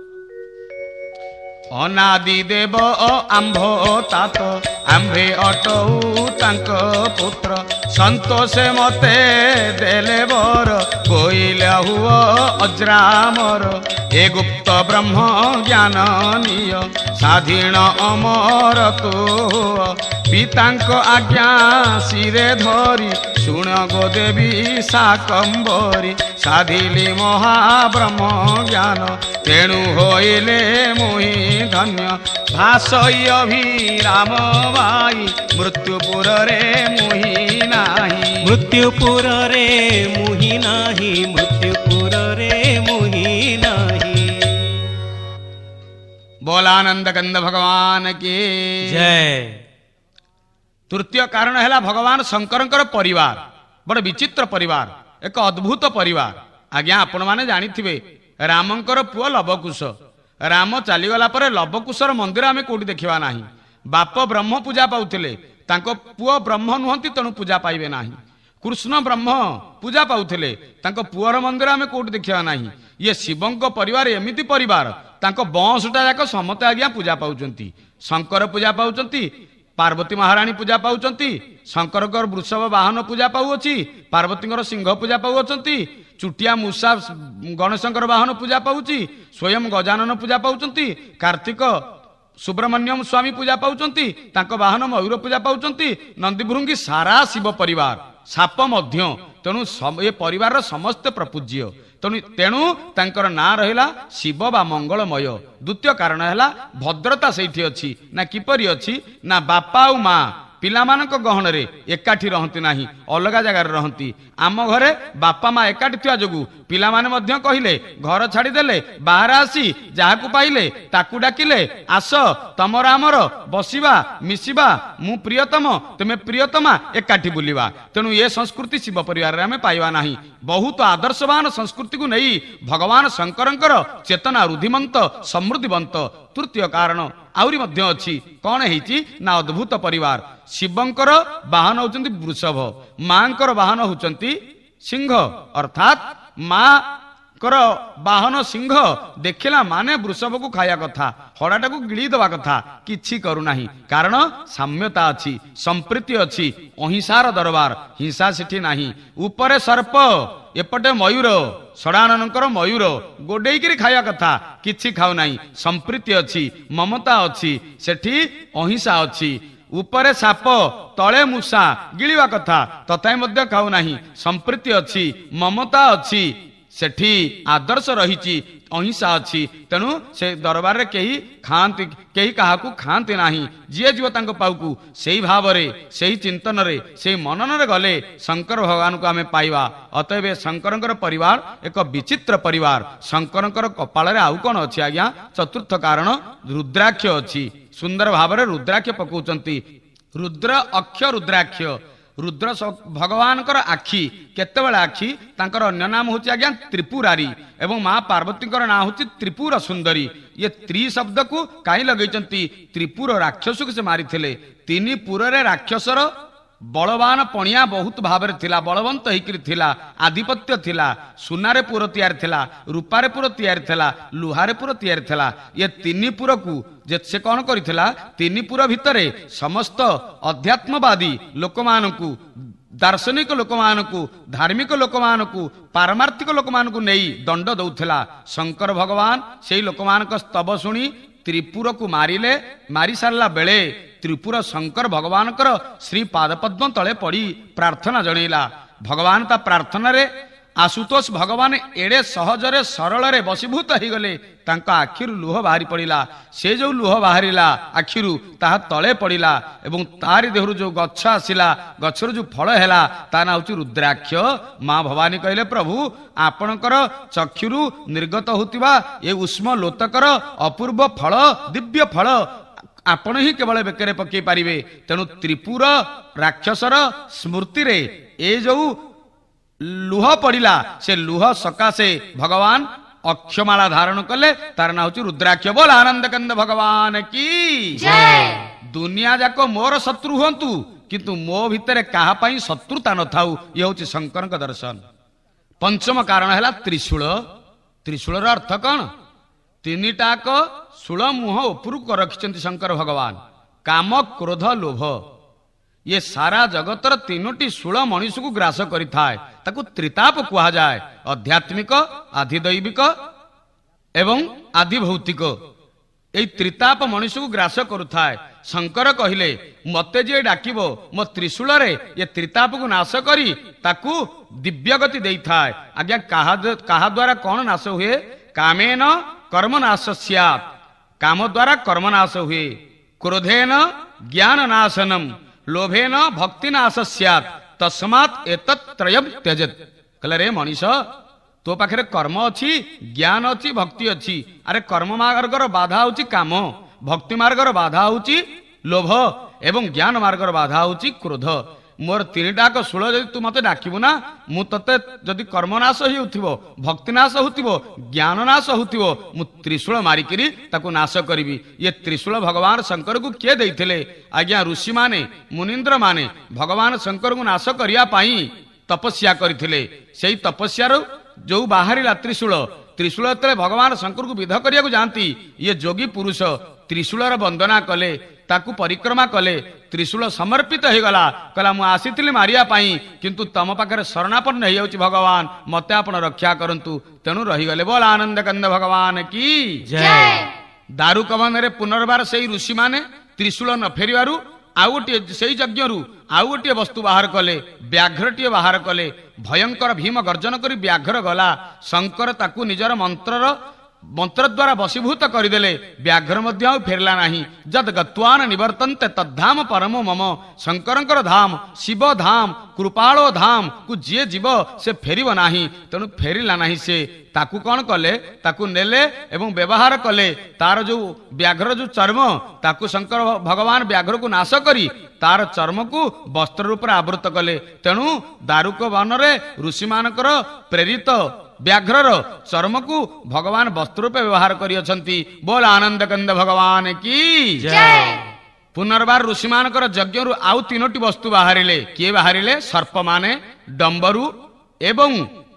अनादि देव आंभ तात आंभे अटऊ तांक पुत्र संतोषे मते देले बर कोइला हुआ अजरामर ए गुप्त ब्रह्म ज्ञान निय स्वाधीन अमर तू पितांक आज्ञा सिरे धरी शुण गो देवी शाकंभरी साधिली महाब्रह्म ज्ञान तेणु होइले मुहि धन्य भाषय अभिराम भाई मृत्युपुर रे मुहि नाही मृत्युपुर रे मुहि नाही मृत्युपुर रे मुहि नाही। बोलानंद कंद भगवान की जय। तृतीय कारण है भगवान शंकरंकर परिवार बड़ विचित्र परिवार एक अद्भुत परिवार आज्ञा आपण माने जानिथिबे रामंकर पुओ लवकुश ରାମ ଚାଲିଗଲା ପରେ ଲବକୁଶର ମନ୍ଦିର ଆମେ କୋଉଠି ଦେଖିବା ନାହିଁ। ବାପ ବ୍ରହ୍ମ ପୂଜା ପାଉଥିଲେ, ତାଙ୍କ ପୁଅ ବ୍ରହ୍ମ ନୁହନ୍ତି, ତେଣୁ ପୂଜା ପାଇବେ ନାହିଁ। କୃଷ୍ଣ ବ୍ରହ୍ମ ପୂଜା ପାଉଥିଲେ, ତାଙ୍କ ପୁଅର ମନ୍ଦିର ଆମେ କୋଉଠି ଦେଖିବା ନାହିଁ। ଇଏ ଶିବଙ୍କ ପରିବାର ଏମିତି ପରିବାର, ତାଙ୍କ ବଂଶଟା ଯାକ ସମସ୍ତେ ଆଜ୍ଞା ପୂଜା ପାଉଛନ୍ତି। ଶଙ୍କର ପୂଜା ପାଉଛନ୍ତି, ପାର୍ବତୀ ମହାରାଣୀ ପୂଜା ପାଉଛନ୍ତି, ଶଙ୍କରଙ୍କର ବୃଷଭ ବାହନ ପୂଜା ପାଉଅଛି, ପାର୍ବତୀଙ୍କର ସିଂହ ପୂଜା ପାଉଅଛନ୍ତି, ଚୁଟିଆ ମୂଷା ଗଣେଶଙ୍କର ବାହନ ପୂଜା ପାଉଛି, ସ୍ୱୟଂ ଗଜାନନ ପୂଜା ପାଉଛନ୍ତି, କାର୍ତ୍ତିକ ସୁବ୍ରମଣ୍ୟମ ସ୍ୱାମୀ ପୂଜା ପାଉଛନ୍ତି, ତାଙ୍କ ବାହନ ମୟୂର ପୂଜା ପାଉଛନ୍ତି, ନନ୍ଦୀଭୃଙ୍ଗୀ ସାରା ଶିବ ପରିବାର, ସାପ ମଧ୍ୟ। ତେଣୁ ଏ ପରିବାରର ସମସ୍ତେ ପ୍ରପୂଜ୍ୟ। ତେଣୁ ତାଙ୍କର ନାଁ ରହିଲା ଶିବ ବା ମଙ୍ଗଳମୟ। ଦ୍ୱିତୀୟ କାରଣ ହେଲା ଭଦ୍ରତା ସେଇଠି ଅଛି ନା କିପରି ଅଛି ନା ବାପା ଆଉ ମା ପିଲାମାନଙ୍କ ଗହଣରେ ଏକାଠି ରହନ୍ତି ନାହିଁ, ଅଲଗା ଜାଗାରେ ରହନ୍ତି। ଆମ ଘରେ ବାପା ମା ଏକାଠି ଥିବା ଯୋଗୁଁ ପିଲାମାନେ ମଧ୍ୟ କହିଲେ, ଘର ଛାଡ଼ିଦେଲେ ବାହାରେ ଆସି ଯାହାକୁ ପାଇଲେ ତାକୁ ଡାକିଲେ, ଆସ ତମର ଆମର ବସିବା ମିଶିବା, ମୁଁ ପ୍ରିୟତମ ତୁମେ ପ୍ରିୟତମା, ଏକାଠି ବୁଲିବା। ତେଣୁ ଏ ସଂସ୍କୃତି ଶିବ ପରିବାରରେ ଆମେ ପାଇବା ନାହିଁ। ବହୁତ ଆଦର୍ଶବାନ ସଂସ୍କୃତିକୁ ନେଇ ଭଗବାନ ଶଙ୍କରଙ୍କର ଚେତନା ରୁଦ୍ଧିମନ୍ତ ସମୃଦ୍ଧିବନ୍ତ। ତୃତୀୟ କାରଣ ଆହୁରି ମଧ୍ୟ ଅଛି। କଣ ହେଇଛି ନା ଅଦ୍ଭୁତ ପରିବାର। ଶିବଙ୍କର ବାହନ ହଉଛନ୍ତି ବୃଷଭ, ମାଙ୍କର ବାହନ ହଉଛନ୍ତି ସିଂହ, ଅର୍ଥାତ୍ ମାଙ୍କର ବାହନ ସିଂହ ଦେଖିଲା ମାନେ ବୃଷଭକୁ ଖାଇବା କଥା, ହଡ଼ାଟାକୁ ଗିଳି ଦେବା କଥା, କିଛି କରୁନାହିଁ। କାରଣ ସାମ୍ୟତା ଅଛି, ସମ୍ପ୍ରୀତି ଅଛି, ଅହିଂସାର ଦରବାର, ହିଂସା ସେଠି ନାହିଁ। ଉପରେ ସର୍ପ, ଏପଟେ ମୟୂର, ଷଡ଼ାନନଙ୍କର ମୟୂର ଗୋଡେଇକିରି ଖାଇବା କଥା, କିଛି ଖାଉ ନାହିଁ। ସମ୍ପ୍ରୀତି ଅଛି, ମମତା ଅଛି, ସେଠି ଅହିଂସା ଅଛି। ଉପରେ ସାପ, ତଳେ ମୂଷା, ଗିଳିବା କଥା, ତଥାପି ମଧ୍ୟ ଖାଉ ନାହିଁ। ସମ୍ପ୍ରୀତି ଅଛି, ମମତା ଅଛି, ସେଠି ଆଦର୍ଶ ରହିଛି, ଅହିଂସା ଅଛି। ତେଣୁ ସେ ଦରବାରରେ କେହି ଖାଆନ୍ତି, କେହି କାହାକୁ ଖାଆନ୍ତି ନାହିଁ। ଯିଏ ଯିବ ତାଙ୍କ ପାଖକୁ ସେଇ ଭାବରେ, ସେଇ ଚିନ୍ତନରେ, ସେଇ ମନନରେ ଗଲେ ଶଙ୍କର ଭଗବାନଙ୍କୁ ଆମେ ପାଇବା। ଅତଏବ ଶଙ୍କରଙ୍କର ପରିବାର ଏକ ବିଚିତ୍ର ପରିବାର। ଶଙ୍କରଙ୍କର କପାଳରେ ଆଉ କଣ ଅଛି ଆଜ୍ଞା? ଚତୁର୍ଥ କାରଣ ରୁଦ୍ରାକ୍ଷ ଅଛି। ସୁନ୍ଦର ଭାବରେ ରୁଦ୍ରାକ୍ଷ ପକାଉଛନ୍ତି। ରୁଦ୍ର ଅକ୍ଷ ରୁଦ୍ରାକ୍ଷ। ରୁଦ୍ର ଭଗବାନଙ୍କର ଆଖି, କେତେବେଳେ ଆଖି? ତାଙ୍କର ଅନ୍ୟ ନାମ ହଉଛି ଆଜ୍ଞା ତ୍ରିପୁରାରୀ ଏବଂ ମା ପାର୍ବତୀଙ୍କର ନାଁ ହଉଛି ତ୍ରିପୁର ସୁନ୍ଦରୀ। ଇଏ ତ୍ରି ଶବ୍ଦକୁ କାହିଁ ଲଗେଇଛନ୍ତି? ତ୍ରିପୁର ରାକ୍ଷସକୁ ସେ ମାରିଥିଲେ। 3 ପୁରରେ ରାକ୍ଷସର ବଳବାନ ପଣିଆ ବହୁତ ଭାବରେ ଥିଲା, ବଳବନ୍ତ ହେଇକିରି ଥିଲା, ଆଧିପତ୍ୟ ଥିଲା। ସୁନାରେ ପୁର ତିଆରି ଥିଲା, ରୂପାରେ ପୁର ତିଆରି ଥିଲା, ଲୁହାରେ ପୁର ତିଆରି ଥିଲା। ଏ 3 ପୁରକୁ ସେ କଣ କରିଥିଲା? 3 ପୁର ଭିତରେ ସମସ୍ତ ଅଧ୍ୟାତ୍ମବାଦୀ ଲୋକମାନଙ୍କୁ, ଦାର୍ଶନିକ ଲୋକମାନଙ୍କୁ, ଧାର୍ମିକ ଲୋକମାନଙ୍କୁ, ପାରମାର୍ଥିକ ଲୋକମାନଙ୍କୁ ନେଇ ଦଣ୍ଡ ଦଉଥିଲା। ଶଙ୍କର ଭଗବାନ ସେଇ ଲୋକମାନଙ୍କ ସ୍ତବ ଶୁଣି ତ୍ରିପୁରକୁ ମାରିଲେ। ମାରି ସାରିଲା ବେଳେ ତ୍ରିପୁର ଶଙ୍କର ଭଗବାନଙ୍କର ଶ୍ରୀ ପାଦପଦ୍ମ ତଳେ ପଡ଼ି ପ୍ରାର୍ଥନା ଜଣେଇଲା। ଭଗବାନ ତା ପ୍ରାର୍ଥନାରେ ଆଶୁତୋଷ ଭଗବାନ ଏଡ଼େ ସହଜରେ ସରଳରେ ବଶୀଭୂତ ହେଇଗଲେ, ତାଙ୍କ ଆଖିରୁ ଲୁହ ବାହାରି ପଡ଼ିଲା। ସେ ଯେଉଁ ଲୁହ ବାହାରିଲା ଆଖିରୁ, ତାହା ତଳେ ପଡ଼ିଲା ଏବଂ ତାରି ଦେହରୁ ଯେଉଁ ଗଛ ଆସିଲା, ଗଛରୁ ଯେଉଁ ଫଳ ହେଲା, ତା ନାଁ ହେଉଛି ରୁଦ୍ରାକ୍ଷ। ମା ଭବାନୀ କହିଲେ, ପ୍ରଭୁ ଆପଣଙ୍କର ଚକ୍ଷୁରୁ ନିର୍ଗତ ହେଉଥିବା ଏ ଉଷ୍ମ ଲୋତକର ଅପୂର୍ବ ଫଳ, ଦିବ୍ୟ ଫଳ ଆପଣ ହିଁ କେବଳ ବେକରେ ପକେଇ ପାରିବେ। ତେଣୁ ତ୍ରିପୁର ରାକ୍ଷସର ସ୍ମୃତିରେ ଏ ଯୋଉ ଲୁହ ପଡ଼ିଲା, ସେ ଲୁହ ସକାଶେ ଭଗବାନ ଅକ୍ଷମାଳା ଧାରଣ କଲେ, ତାର ନାଁ ହଉଛି ରୁଦ୍ରାକ୍ଷ। ବୋଲ ଆନନ୍ଦ କନ୍ଦ ଭଗବାନ କି ଜୟ। ଦୁନିଆ ଯାକ ମୋର ଶତ୍ରୁ ହୁଅନ୍ତୁ, କିନ୍ତୁ ମୋ ଭିତରେ କାହା ପାଇଁ ଶତ୍ରୁତା ନଥାଉ। ଇଏ ହଉଛି ଶଙ୍କରଙ୍କ ଦର୍ଶନ। ପଞ୍ଚମ କାରଣ ହେଲା ତ୍ରିଶୂଳ। ତ୍ରିଶୂଳର ଅର୍ଥ କଣ? 3ଟାକ ଶୂଳ ମୁହଁ ଉପରକୁ ରଖିଛନ୍ତି ଶଙ୍କର ଭଗବାନ। କାମ, କ୍ରୋଧ, ଲୋଭ, ଇଏ ସାରା ଜଗତର 3ଟି ଶୂଳ ମଣିଷକୁ ଗ୍ରାସ କରିଥାଏ। ତାକୁ ତ୍ରିତାପ କୁହାଯାଏ। ଆଧ୍ୟାତ୍ମିକ, ଆଧିଦୈବିକ ଏବଂ ଆଧିଭୌତିକ। এই ত্রিতাপ মনুষ্যକୁ ଗ୍ରାସ କରୁଥାଏ। ଶଙ୍କର କହିଲେ, ମତେ ଯିଏ ଡାକିବ ମୋ ତ୍ରିଶୂଳରେ ଏ ତ୍ରିତାପକୁ ନାଶ କରି ତାକୁ ଦିବ୍ୟଗତି ଦେଇଥାଏ। ଆଜ୍ଞା କାହା ଦ୍ୱାରା କଣ ନାଶ ହୁଏ? କାମେନ କର୍ମ ନାଶ ସ୍ୟାତ୍। କାମ ଦ୍ୱାରା କର୍ମ ନାଶ ହୁଏ। କ୍ରୋଧେନ ଜ୍ଞାନ ନାଶନମ୍, ଲୋଭେନ ଭକ୍ତି ନାଶ ସ୍ୟାତ୍। ତସ୍ମାତ୍ ଏତତ୍ ତ୍ରୟମ୍ ତ୍ୟଜେତ୍। କହିଲେ, ରେ ମଣିଷ, ତୋ ପାଖରେ କର୍ମ ଅଛି, ଜ୍ଞାନ ଅଛି, ଭକ୍ତି ଅଛି। ଆରେ କର୍ମ ମାର୍ଗର ବାଧା ହଉଛି କାମ, ଭକ୍ତି ମାର୍ଗର ବାଧା ହଉଛି ଲୋଭ ଏବଂ ଜ୍ଞାନ ମାର୍ଗର ବାଧା ହଉଛି କ୍ରୋଧ। मोर तीनटाक शूल जदि तू मते डाकिबु ना मु तते जदि कर्मनाश होउथिबो भक्तिनाश होउथिबो ज्ञाननाश होउथिबो मु त्रिशूल मारिकिरी ताकू नाश करिवि। ये त्रिशूल भगवान शंकर को किए देइथिले आज्ञा ऋषि माने मुनिंद्र माने भगवान शंकर को नाश करिया पाई तपस्या करथिले। सेई तपस्यार जो बाहरिला त्रिशूल त्रिशूल तले भगवान शंकर को विध करिया को जानती ये जोगी पुरुष त्रिशूलर वंदना कले ताकू परिक्रमा कले त्रिशूल समर्पित हो गला कहला मु आसीथिली मारिया पाई किंतु तम पाखरे शरणापन्न हो जाउची भगवान मते आपण रक्षा करंतु तेणु रही गले। बोल आनंद कंद भगवान की जय। दारू कवन रे पुनर्बार सेई ऋषि माने त्रिशूल न फेरिवारु आउ गोटे से यज्ञ आउ गोटे वस्तु बाहर कले व्याघ्रटीए बाहर कले भयंकर भीम गर्जन करी व्याघ्र गला शंकर ताकू निजर मंत्र द्वारा वशीभूत करदेले व्याघ्र मध्य आउ फेरला नाही। जद गत्वान निवर्तन्ते तद्धाम परमो मम शंकरंकर धाम शिव धाम कृपालो धाम को जी जीव से फेरिब नाही तेणु फेरिला नाही से ताकू कौन कले ताकू नेले एवं व्यवहार कले तार जो व्याघ्र जो चर्म ताकू शंकर भगवान व्याघ्र को नाश करी तार चर्म को वस्त्र रूप आवृत कले। तेणु दारुक वन रे ऋषि मानकर प्रेरित व्याघ्रर चर्म को भगवान वस्त्र रूपे व्यवहार करियछंती। बोल आनंद कंद भगवान की जय। पुनर्बार ऋषि मानकर यज्ञ रु आउ तीनोटी वस्तु बाहरिले किए बाहरिले सर्प माने डंबरू एवं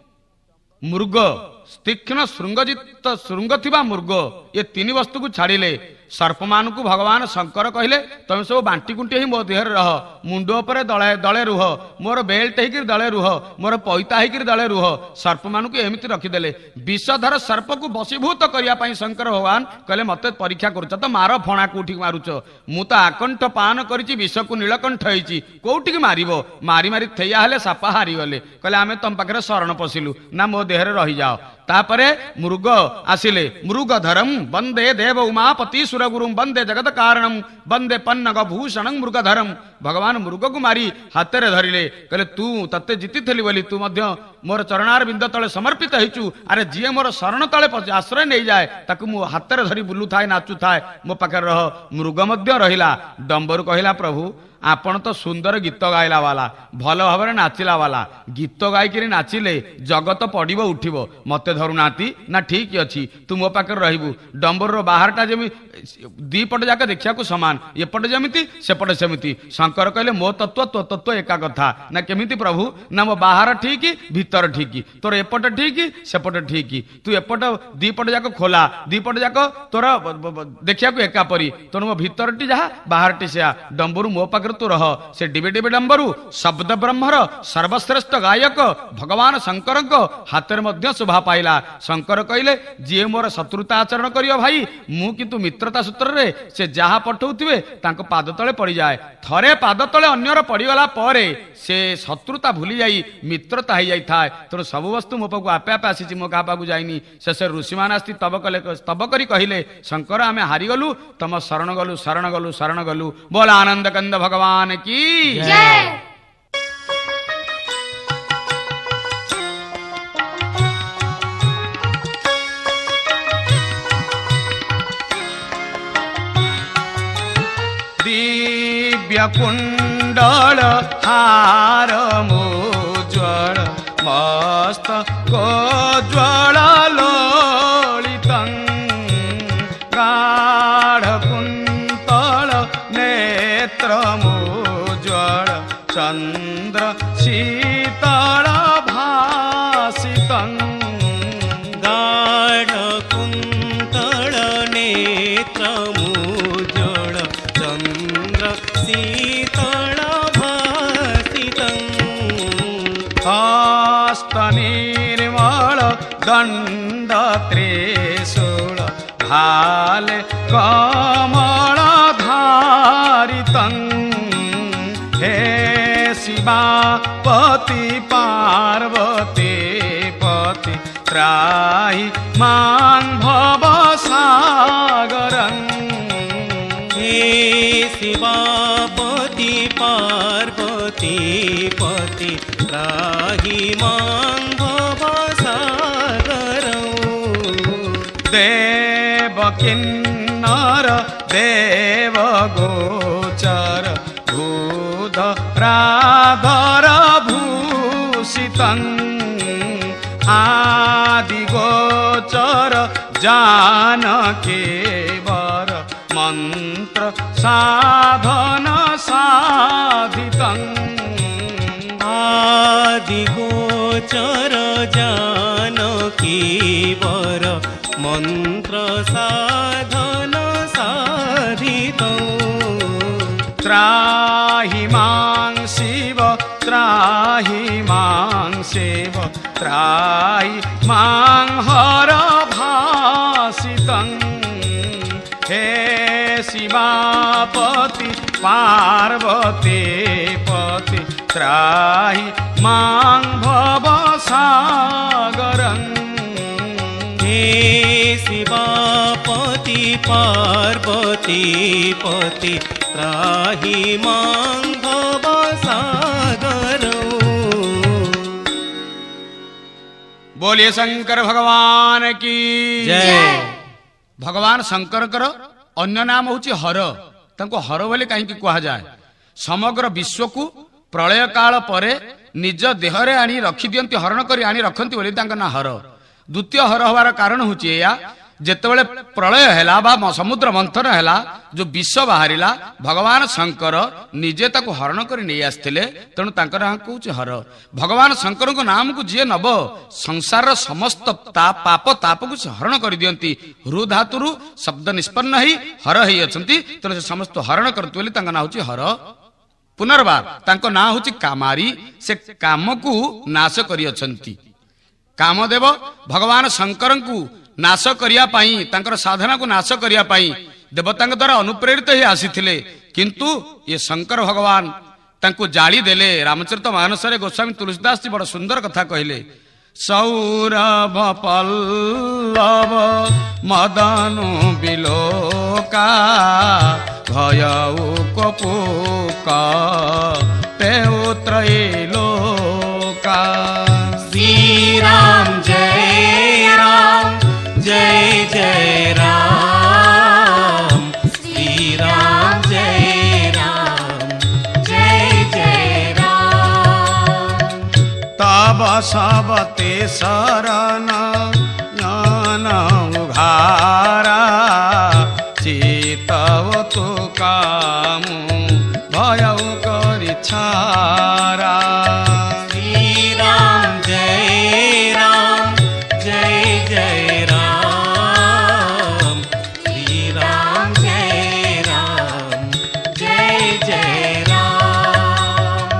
मृग तीक्ष्ण श्रृंगजित श्रृंग थिबा मृग ये तीन वस्तु को छाड़िले सर्प मान को भगवान शंकर कहले तुम सब बांटी कुंटी ही मो देहर रह मुंडो पर दले दले रुह मोर बेल्ट होकर दले रुह मोर पैता होकर दले रुह सर्प मान को एमती रखिदेले विषधर सर्प को वशीभूत करने शंकर भगवान कहले मत परीक्षा करुच तो मार फणा कौटी मारुच मु तो आकंठ पान करी विष को नीलकंठ होती कौटी मार मारी मारी थैया हेले सापा हारीगले कहले आम तुम पाखे शरण पशिलु ना मो देहरे रही जाओ। तापरे मृग आसिले मृगधरम वंदे देव उमापति सुरगुरुम वंदे जगत कारणम वंदे पन्नग भूषणं मृगधरम भगवान मृग को मारी हाथ में धरिले कहले तू तते जीति थली बोली तू मध्य मोर चरणार बिंद तले समर्पित हेचु अरे जी मोर शरण तले आश्रय नहीं जाए ताकू मु हाथ में धरी बुलू थाए नाचु थाए मो पाखे रह मृग मध्य रहिला। डंबरू कहला प्रभु आपण तो सुंदर गीत गाइला वाला भल भाव नाचिला वाला गीत गायिकी नाचिले जगत पड़ब उठिब मते धरू नाती ना ठीक अच्छी तू मो पाखे रहिबू। डंबर बाहरटा जमी दीपट जाक देखा समान एपटे जमी सेपटे सेमती शंकर कहले मो तत्व तो तत्व एका कथा ना केमिति प्रभु ना मो बाहर ठीक भीतर ठीक तोर एपटे ठीक सेपटे ठीक तू एपट दीपट जाक खोला दीपट जाक तोर देखा एका परी तोर मो भीतर टी जहा बाहर टी से डंबरू मो पाखे तू रह से डिबे डिबे डंबरू शब्द ब्रह्मर सर्वश्रेष्ठ गायक भगवान शंकर हाथ में शोभा पाइला। शंकर कहले जी मोर शत्रुता आचरण करियो भाई मु किंतु मित्रता सूत्र रे से जहा पठाउथिबे तांको पाद तले पड़ी जाए थरे पाद तले अन्यर पड़ीगला परे से शत्रुता भूली जाई मित्रता हो जाई थाए तेणु सब वस्तु मो पाखु आपे आपे आसी मो क्या पाखु जाइनी शेष ऋषि मान आसी तब करी कहले शंकर आमे हारीगलु तम शरण गलु शरण गलु शरण गलु। बोल आनंद कंद भगवान की जय। दिव्य कुंडल हार मोज्वल मस्त को ज्वल लोलितं गाढ़ कुंतल नेत्र मोज्वल चंद्र शीतल भासितं गाढ़ कुंतल नेत्र मोज्वल चंद्र शीतल भासितं हस्त निर्मल दंड त्रिशूल भाल कमल धारितं हे शिवापति पार्वती पति त्राहि मां भव सागरं हे शिवापति पार्वती पति त्राहि मां भव सागरं देव किन्नर देव गोचर भूध राधर भूषितं आदि गोचर जानकेवर मंत्र साधन साधितं आदि गोचर जानकीवर मंत्र साधन साधितं त्राहि मां शिव त्राहि मां शिव त्राहि मां हर भासितं हे शिवापति पार्वती पति त्राहि मां भवसागरं हे शिवापति पार्वती पति त्राहि मां भवसागरं। बोलिए शंकर भगवान की जय। भगवान शंकर अन्य नाम हूँ हर तांको हर बोले कहीं कह जाए समग्र विश्व को प्रलय काल परे निज देहरे आनी रखी दियंती हरण करी आनी रखंती बोली तांका ना हर। द्वितीय हर हवार कारण हूँ या जेतेबेले प्रलय हैला बा समुद्र मंथन हैला जो विष बाहरिला भगवान शंकर निजे ताको हरण करी नहीं आसथिले तेणु तांकर नाम कहूँ हर। भगवान शंकर को नाम को जी नब संसार समस्त पाप ताप को हरण कर दियंती हृ धातुरु शब्द निष्पन्न ही हर ही अछंती तेणु से समस्त हरण करते बोली तांका नाम हूँ हर। पुनर्बार तांको नाम हूँ कामारी से काम को नाश करी अछंती। कामदेव भगवान शंकर को नाश करिया पाई तांकर साधना को नाश करिया पाई देवता द्वारा अनुप्रेरित ही आसीथिले किंतु ये शंकर भगवान तांको जाली देले। रामचरित मानस रे गोस्वामी तुलसीदास जी बड़ सुंदर कथा कहले सौरभ पल्लव मदनु बिलोका भयउ कपूका पेउत्रैलोका। श्री राम जय राम जय जय राम श्री राम जय राम जय जय राम। तब सबते शरण ज्ञान उघारा चितव तु कामु भयउ करि छारा। श्री राम जय राम जय जय राम श्री राम जय जय राम।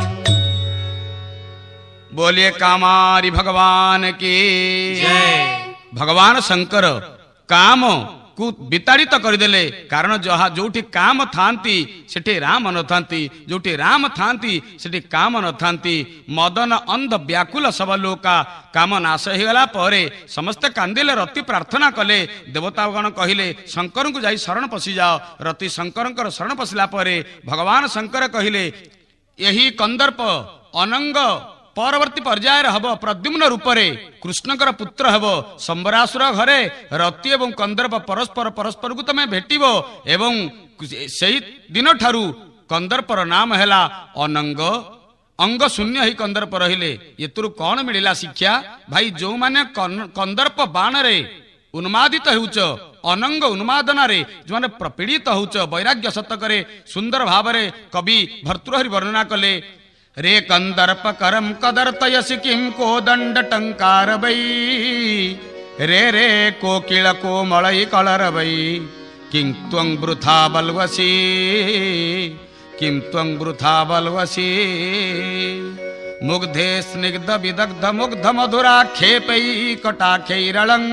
बोलिए कामारी भगवान की जय। भगवान शंकर काम को विताड़ित करदेले कारण जहा जोठी काम थांती सेठी राम न थांती जोठी राम थांती सेठी काम न थांती। मदन अंध व्याकुल सब लोका काम नाश हो गला परे समस्त कांदिले रति प्रार्थना कले देवतागण कहिले शंकर को जाई शरण पशि जाओ। रति शंकर शरण पशिला परे भगवान शंकर कहिले यही कंदर्प अनंग परवर्ती पर्यायर हब प्रद्युम्न रूपरे कृष्णकर पुत्र हब संबरासुर घरे रति एवं कंदर्प परस्पर परस्पर को तमे भेटिबो एवं सही दिन ठारू कंदर्पर नाम हैला अनंग अंग शून्य ही कंदर्प रहिले। एतुरु कौन मिलिला शिक्षा भाई जो माने कंदर्प बाण रे उन्मादित होउच अनंग उन्मादना रे जो माने प्रपीड़ित होउच वैराग्य शतकरे सुंदर भावरे कवि भर्तृहरि वर्णना कले रे कंदर्प करम कदर्तयसि किं को दंड टंकार वै रे रे कोकिल कोमलई कलर वै किं त्वं वृथा बलवसी किं त्वं वृथा बलवसी मुग्धे स्निग्ध विदग्ध मुग्ध मधुराक्षेपै कटाक्षैरलं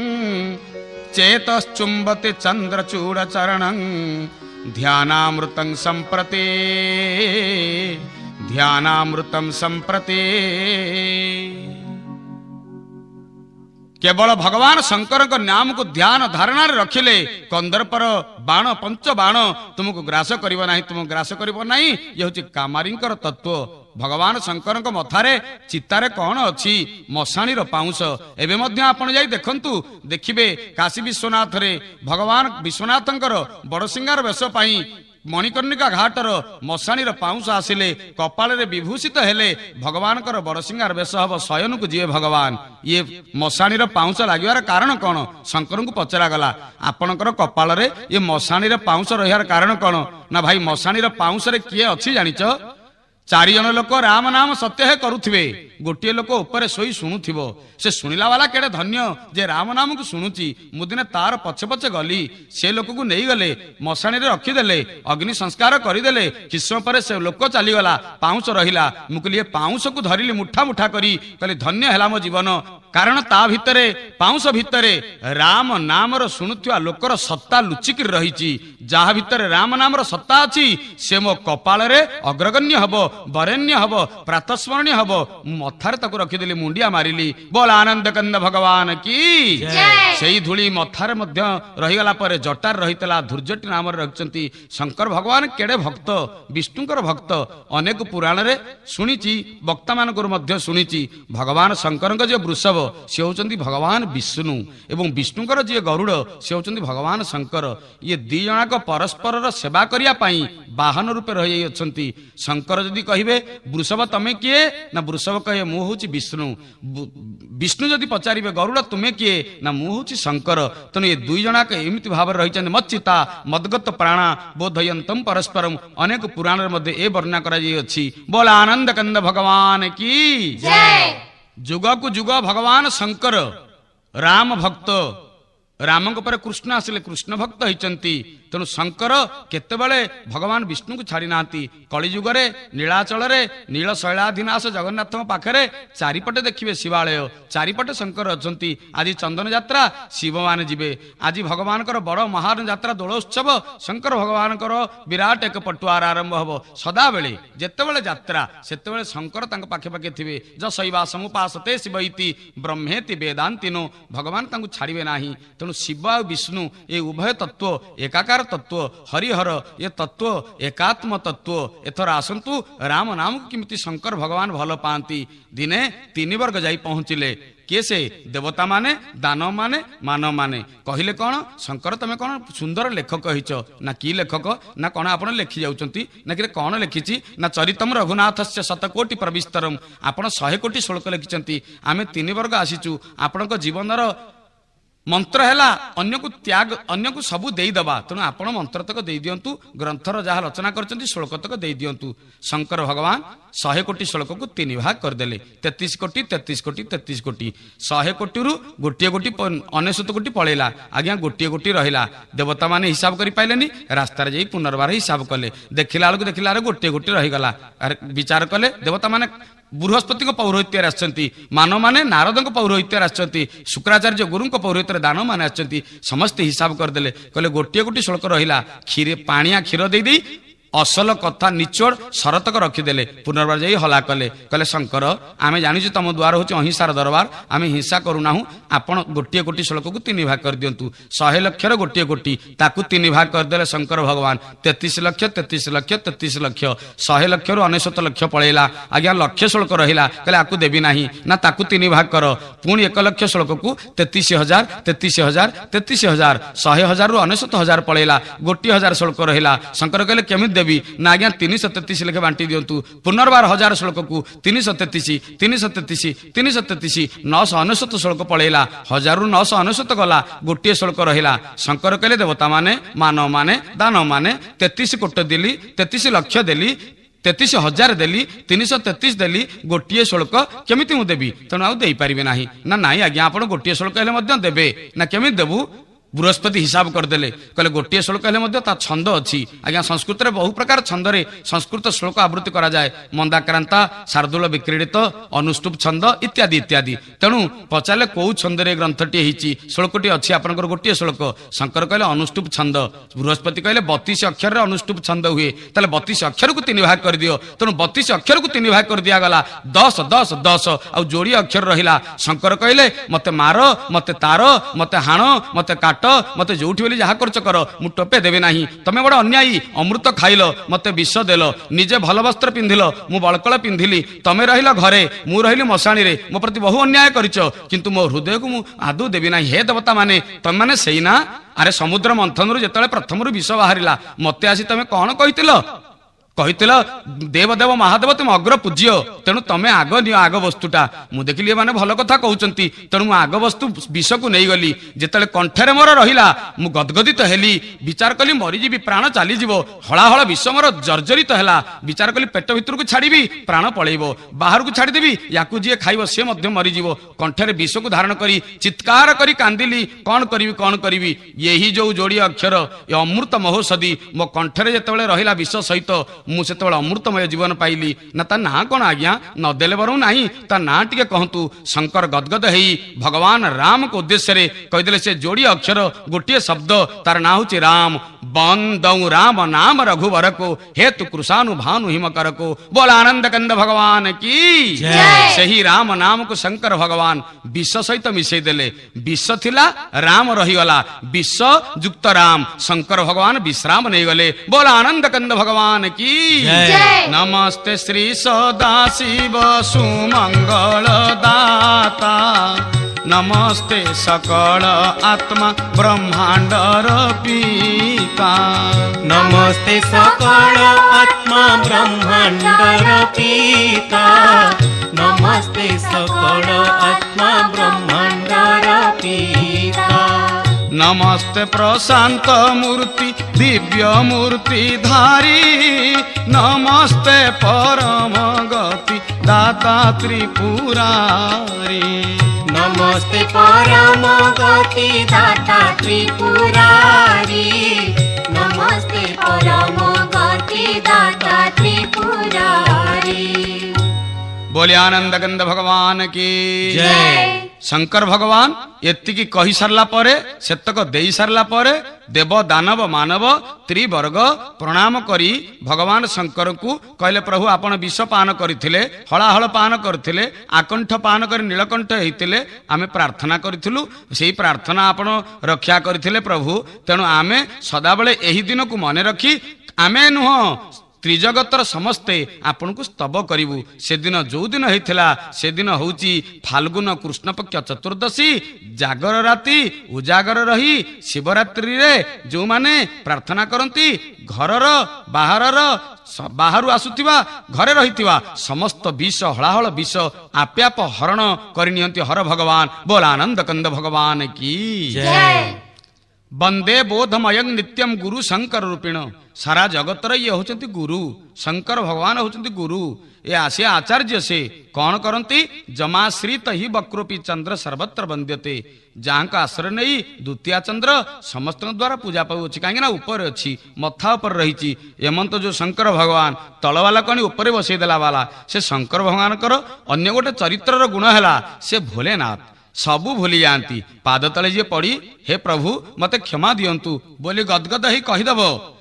चेतश्चुम्बति चंद्रचूड़ चरणं ध्यानामृतं संप्रति ध्यानामृतम संप्रति। केवल भगवान शंकर नाम को ध्यान धारणा रखिले कंदर्पर बाण पंच बाण तुमको ग्रास करिवो नाही तुम ग्रास करिवो नाही। ये हूँ कामारी तत्व। भगवान शंकर मथारे चितारे कौन अच्छी मशाणी पाउंस एवं आपण जाई देखंतु देखिबे काशी विश्वनाथ रे भगवान विश्वनाथंकर बड़ सिंगार वेश पाई मणिकर्णिका घाटर मशाणी पाउंस आसिले कपाल विभूषित हेले भगवान बड़सिंगार बेश हम शयन को जीवे भगवान ये मशाणी पाउंस लगिवार कारण कौन शंकर को पचरा गला आपणकर कपाल ये मशाणी पाउंस रहार कारण कौन ना भाई मशाणी पाउंस किए अच्छी जानिच 4 जन लोक राम नाम सत्य है करुथिबे गोटे लोक ऊपर सोई शुणुथिबो से शुणिला वाला केड़े धन्य जे राम नाम को शुणुची मु दिने तार पछे पछे गली से लोक को नहीं गले मशाणी रे रखिदेले अग्नि संस्कार करदेले किछ समय पर से लोक चली गला पाउंस रहिला मुकलिए पाउंस को धरिली मुठा मुठा करी कहले धन्य हैला मो जीवन कारण ता भितरे पाउंस भितरे राम नामर शुणुथिबा लोकर सत्ता लुचिक रहिची जहा भितरे राम नामर सत्ता अछि से मो कपाल रे अग्रगण्य हबो वरेण्य हब प्रातस्मरणीय हब मथार तक रखिदेली मुंडिया मारिली बोल आनंद कंद भगवान की से धूली मथार मध्य रहीगला पर जटार रहीतला धुर्जटी नाम रखिचंती शंकर भगवान केड़े भक्त विष्णुकर भक्त अनेक पुराण रे सुनिची वक्ता मानकर मध्य सुनिची भगवान शंकर जे वृषभ से होचंती भगवान विष्णु एवं विष्णुकर जे गरुड़ से होचंती भगवान शंकर ये दी जनाक परस्पर सेवा करिया पई वाहन रूपे रही अछंती शंकर जदि कहिबे वृषभ तमे किए ना वृषभ कहे मु होची विष्णु विष्णु जदि पचारिबे गरुड़ तुमे किए ना मु होची शंकर तने ये दुई जनाक एमिति भाव रही मच्चिता मदगत प्राणा बोधयंतम परस्परम अनेक पुराण मध्ये ए वर्णना करा जाई अछि बोल आनंद कंद भगवान की जय जुग को जुग भगवान शंकर राम भक्त राम पर कृष्ण आसिले कृष्ण भक्त होती तेणु शंकर केतेबेले भगवान विष्णु को छाड़ी नांती कलिजुगरे नीलाचल नील शैलाधिनाश जगन्नाथ पाखरे चारिपटे देखिए शिवालय चारिपटे शंकर अच्छा आज चंदन यात्रा शिव मान जीवे आज भगवान बड़ महान यात्रा दोलोत्सव शंकर भगवान विराट एक पटुआर आरंभ हम सदा बेले जितेबले यात्रा से शंकर पाखे पाखे थे जशैवा समुपासते शिवती ब्रह्मेति वेदांतिनो भगवान छाड़े ना तेणु शिव आ विष्णु ये उभय तत्व एकाकार तत्व हरिहर ये तत्व एकात्म तत्व एथर आसंतु राम नाम किमिति शंकर भगवान भल पाती दिने 3 वर्ग जाई पहुंचिले किए से देवता माने दानव माने मानव माने कहले कौन शंकर तमें कौन सुंदर लेखक हिच ना कि लेखक ना कौन आप लिखि जाउचंती ना कि कौन लिखिची ना चरितम रघुनाथस्य शतकोटि प्रविस्तरम आपण 100 कोटी श्लोक लिखिचंती आमे 3 वर्ग आसीचु आपणक जीवनर मंत्र है अन्य को त्याग अन्य को सबू देदबा तेणु आप मंत्र तक दे दिंतु ग्रंथर जहाँ रचना कर श्लोक तक दे दिंतु शंकर भगवान 100 कोटी श्लोक को 3 भाग करदे 33 कोटी 33 कोटी 33 कोटी 100 कोटी रु गोटे कोटी 99 कोटी पलैला आज्ञा गोटे कोटी रहा देवता माने हिसाब कर पाइलेनी रास्तार जाई पुनर्बार हिसाब कले देखला गोटे कोटी रहीगला विचार कले देवता माने बृहस्पति को पौरोहित्य आसचंती मानव माने नारद पौरोहित्य आसचंती शुक्राचार्य गुरु पौरोहित्य दानव माने आसचंती समस्त हिसाब करदेले कहले गोटे गोटी श्लोक रहिला खीरे पानिया क्षीर दे दी असल कथा निचोड़ शरतक रखिदेले पुनर्बार जाई हला कले कहले शंकर आमे जानिछु तम द्वार होची अहिंसार दरबार आमे हिंसा करूनाहु आपण गोटे कोटी श्लोक को 3 भाग कर दियंतु 100 लक्षर गोटे कोटी ताकू 3 भाग करदेले शंकर भगवान 33 लक्ष 33 लक्ष 33 लक्ष 100 लक्ष रु 99 लक्ष पळेला आज्ञा लक्ष श्लोक रहिला कहले आकू देबी नाही ना ताकू 3 भाग कर पुणी 1 लक्ष श्लोक को 33000 33000 33000 100,000 रु 99,000 पळेला गोटी 1000 श्लोक रहिला शंकर कहले केमिति ना आज्ञा 333 लेखे बांटी दिंतु पुनर्बार 1000 श्लोक को 333 333 333 999 श्लोक पलैला 1000 रु 999 गला गोटे श्लोक रहिला शंकर कहले देवता माने मानव माने दानव माने 33 कोटी देली 33 लक्ष देली 33,000 देली 333 देली गोटे श्लोक केमिति मु देबी तेणु आ दे पारिबे नाही ना नाही आज्ञा आपण गोटे श्लोक हेले मध्य देबे ना केमिति देबू बृहस्पति हिसाब करदेले कहले गोटे श्लोक हेले ता छंद अच्छी आज्ञा संस्कृत रे बहु प्रकार छंदरे संस्कृत श्लोक आवृत्ति करा जाए मंदाक्रांता शार्दूल विक्रीडित अनुष्टुप छंद इत्यादि इत्यादि तेणु पचारे कौ छंदरे ग्रंथटी हिची श्लोकटी अच्छी आपनकर गोटे श्लोक शंकर कहले अनुष्टुप छंद बृहस्पति कहले 32 अक्षर रे अनुष्टुप छंद हुए ताले 32 अक्षर को 3 भाग कर दियो तेणु 32 अक्षर को 3 भाग कर दिया गला 10 10 10 आ जोड़ी अक्षर रहिला शंकर कहले मते मारो मते तारो मते हाणो मते काट କାଟ ମତେ ଯୋଉଠି ବୋଲି ଯାହା କରୁଛ କର ମୁଁ ଟୋପେ ଦେବି ନାହିଁ। ତମେ ବଡ଼ ଅନ୍ୟାୟୀ, ଅମୃତ ଖାଇଲ ମତେ ବିଷ ଦେଲ, ନିଜେ ଭଲ ବସ୍ତ୍ର ପିନ୍ଧିଲ ମୁଁ ବଳକଳ ପିନ୍ଧିଲି, ତମେ ରହିଲ ଘରେ ମୁଁ ରହିଲି ମଶାଣିରେ, ମୋ ପ୍ରତି ବହୁ ଅନ୍ୟାୟ କରିଛ, କିନ୍ତୁ ମୋ ହୃଦୟକୁ ମୁଁ ଆଦୌ ଦେବି ନାହିଁ। ହେ ଦେବତା ମାନେ ତମେମାନେ ସେଇ ନା? ଆରେ ସମୁଦ୍ର ମନ୍ଥନରୁ ଯେତେବେଳେ ପ୍ରଥମରୁ ବିଷ ବାହାରିଲା ମତେ ଆସି ତମେ କଣ କହିଥିଲ? କହିଥିଲ ଦେବଦେବ ମହାଦେବ ତୁମେ ଅଗ୍ର ପୂଜ୍ୟ, ତେଣୁ ତମେ ଆଗ ନିଅ ଆଗ ବସ୍ତୁଟା। ମୁଁ ଦେଖିଲି ଏମାନେ ଭଲ କଥା କହୁଛନ୍ତି, ତେଣୁ ମୁଁ ଆଗ ବସ୍ତୁ ବିଷକୁ ନେଇଗଲି। ଯେତେବେଳେ କଣ୍ଠରେ ମୋର ରହିଲା ମୁଁ ଗଦଗଦିତ ହେଲି, ବିଚାର କଲି ମରିଯିବି, ପ୍ରାଣ ଚାଲିଯିବ। ହଳାହଳ ବିଷ ମୋର ଜର୍ଜରିତ ହେଲା। ବିଚାର କଲି ପେଟ ଭିତରକୁ ଛାଡ଼ିବି ପ୍ରାଣ ପଳେଇବ, ବାହାରକୁ ଛାଡ଼ିଦେବି ୟାକୁ ଯିଏ ଖାଇବ ସିଏ ମଧ୍ୟ ମରିଯିବ। କଣ୍ଠରେ ବିଷକୁ ଧାରଣ କରି ଚିତ୍କାର କରି କାନ୍ଦିଲି, କଣ କରିବି। ଏହି ଯୋଉ ଯୋଡ଼ିଏ ଅକ୍ଷର ଏ ଅମୃତ ମହୋଷଧି ମୋ କଣ୍ଠରେ ଯେତେବେଳେ ରହିଲା ବିଷ ସହିତ ମୁଁ ସେତେବେଳେ ଅମୃତମୟ ଜୀବନ ପାଇଲି। ନା ତା ନାଁ କଣ ଆଜ୍ଞା? ନଦେଲେ ବରଂ ନାହିଁ, ତା ନାଁ ଟିକେ କହନ୍ତୁ। ଶଙ୍କର ଗଦଗଦ ହେଇ ଭଗବାନ ରାମଙ୍କ ଉଦ୍ଦେଶ୍ୟରେ କହିଦେଲେ ସେ ଯୋଡ଼ିଏ ଅକ୍ଷର ଗୋଟିଏ ଶବ୍ଦ, ତାର ନାଁ ହଉଛି ରାମ। ବନ୍ଦଉ ରାମ ନାମ ରଘୁବରକୁ ହେତୁ କୃଷାନୁ ଭାନୁ ହିମକରକୁ। ବୋଲ ଆନନ୍ଦ କନ୍ଦ ଭଗବାନ କି ସେହି ରାମ ନାମକୁ ଶଙ୍କର ଭଗବାନ ବିଷ ସହିତ ମିଶେଇ ଦେଲେ। ବିଷ ଥିଲା ରାମ ରହିଗଲା, ବିଷ ଯୁକ୍ତ ରାମ ଶଙ୍କର ଭଗବାନ ବିଶ୍ରାମ ନେଇଗଲେ। ବୋଲ ଆନନ୍ଦ କନ୍ଦ ଭଗବାନ କି नमस्ते श्री सदाशिव सुमंगल दाता, नमस्ते सकल आत्मा ब्रह्मांडर पिता, नमस्ते सकल आत्मा ब्रह्मांडर पिता, नमस्ते सकल आत्मा ब्रह्मांडर पिता, नमस्ते प्रशांत मूर्ति दिव्य मूर्ति धारी, नमस्ते परम गति दाता त्रिपुरारी, नमस्ते परम गति दाता त्रिपुरारी, नमस्ते परम गति दाता त्रिपुरारी। बोले आनंद गंध भगवान की जय। शंकर भगवान एतिकी कही सारला परे, सेतक देई सारला परे देव दानव मानव त्रिवर्ग प्रणाम करी भगवान शंकर को कहले प्रभु आपण विष पान करथिले, हलाहल पान करथिले, आकंठ पान कर नीलकंठ हेतिले, आमे प्रार्थना करथिलु, सेही प्रार्थना आपण रक्षा करथिले प्रभु। तेणु आमे सदाबेले एही दिन को मने रखी आमे नुह त्रिजगतर समस्ते आपन को स्तव करिवु। से दिन जो दिन हेतिला से दिन होउची फाल्गुन कृष्ण पक्ष चतुर्दशी, जागर राति उजागर रही शिवरात्रि रे जो माने प्रार्थना करंती घरर बाहरर बाहरु आसुथिबा घरे रहिथिबा समस्त विष हलाहल विष आपे आप हरण करि नियंती हर भगवान। बोल आनंद कंद भगवान की जय। वंदे बोधमयं नित्यम गुरु शंकर रूपिण। सारा जगतर ये होचंती गुरु, शंकर भगवान होचंती गुरु। ये आसे आचार्य से कौन करंती जमाश्रित ही वक्रोपी चंद्र सर्वत्र वंद्यते। जहाँ का आश्रय नहीं द्वितीय चंद्र समस्त द्वारा पूजा पाऊँच कहीं ऊपर अच्छी मथा उपर रही। एमंत जो शंकर भगवान तलवाला कणी ऊपर बसईदेला वाला से शंकर भगवान अन्य गोटे चरित्र गुण है से भोलेनाथ सबू भूली जाती। पाद तले जी पड़ी हे प्रभु मते क्षमा दियंतु बोली गदगद ही कहीदेव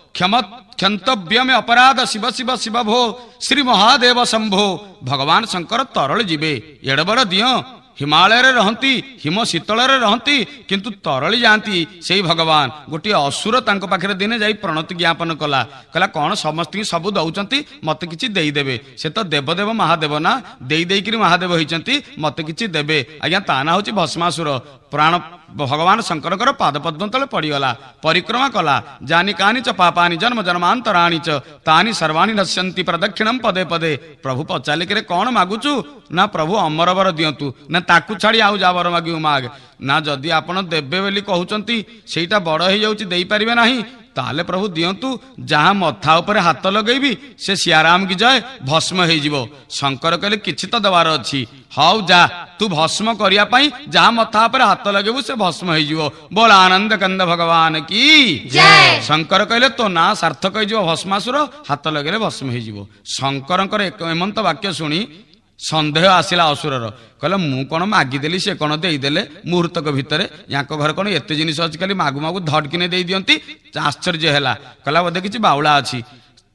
क्षंतव्य में अपराध शिव शिव शिव भो श्री महादेव शंभो। भगवान शंकर तरल जीवे एड़ बड़ दियो हिमालय रे रहंती हिम शीतल रे रहंती किंतु तरली जाती से भगवान। गोटे असुर तांको पाखरे दिने जाई प्रणति ज्ञापन कला कहला कौन समस्त सबू दौचंती मते किछि देई देबे। से तो देवदेव महादेव ना देई देई करी महादेव होइचंती मते किछि देबे। आज्ञा ता ना होची भस्मासुर। प्राण भगवान शंकर पाद पद्म तले पड़गला परिक्रमा कला जानी कानी च पापानी जन्म जन्मांतराणी च तानी सर्वाणी नश्यंती प्रदक्षिणम पदे पदे। प्रभु पचारे कि कौन मागुचु ना प्रभु अमर वर दियंतु ना ताकू छाड़ी आउ जा वर मागू माग ना जदि आपण देबे बोली कहउचंती सेटा बड़ हो जाउची देई परिबे नाही ताले प्रभु दियंतु जहाँ मथा उपर हाथ लगेबी से सियाराम की जय भस्म हो जीवो। शंकर कहले किछि तो दबार अछि हाउ जा तू भस्म करिया पई जहाँ मथा उपर हाथ लगेबू से भस्म हो जीवो। बोल आनंद कंद भगवान की जय। शंकर कहले तो ना सार्थक हो जीवो भस्मासुर हाथ लगेले भस्म हो जीवो। शंकरंकर एमंत वाक्य शुणी सन्देह आसला असुरर कहले मु कौन मागिदेली से कौन देदेले मुहूर्तक भितर या घर कौन एत जिन अच्छी खाली मागु मागु धड़किने दे दियंती। आश्चर्य है कहला बोधे किसी बाउला अच्छी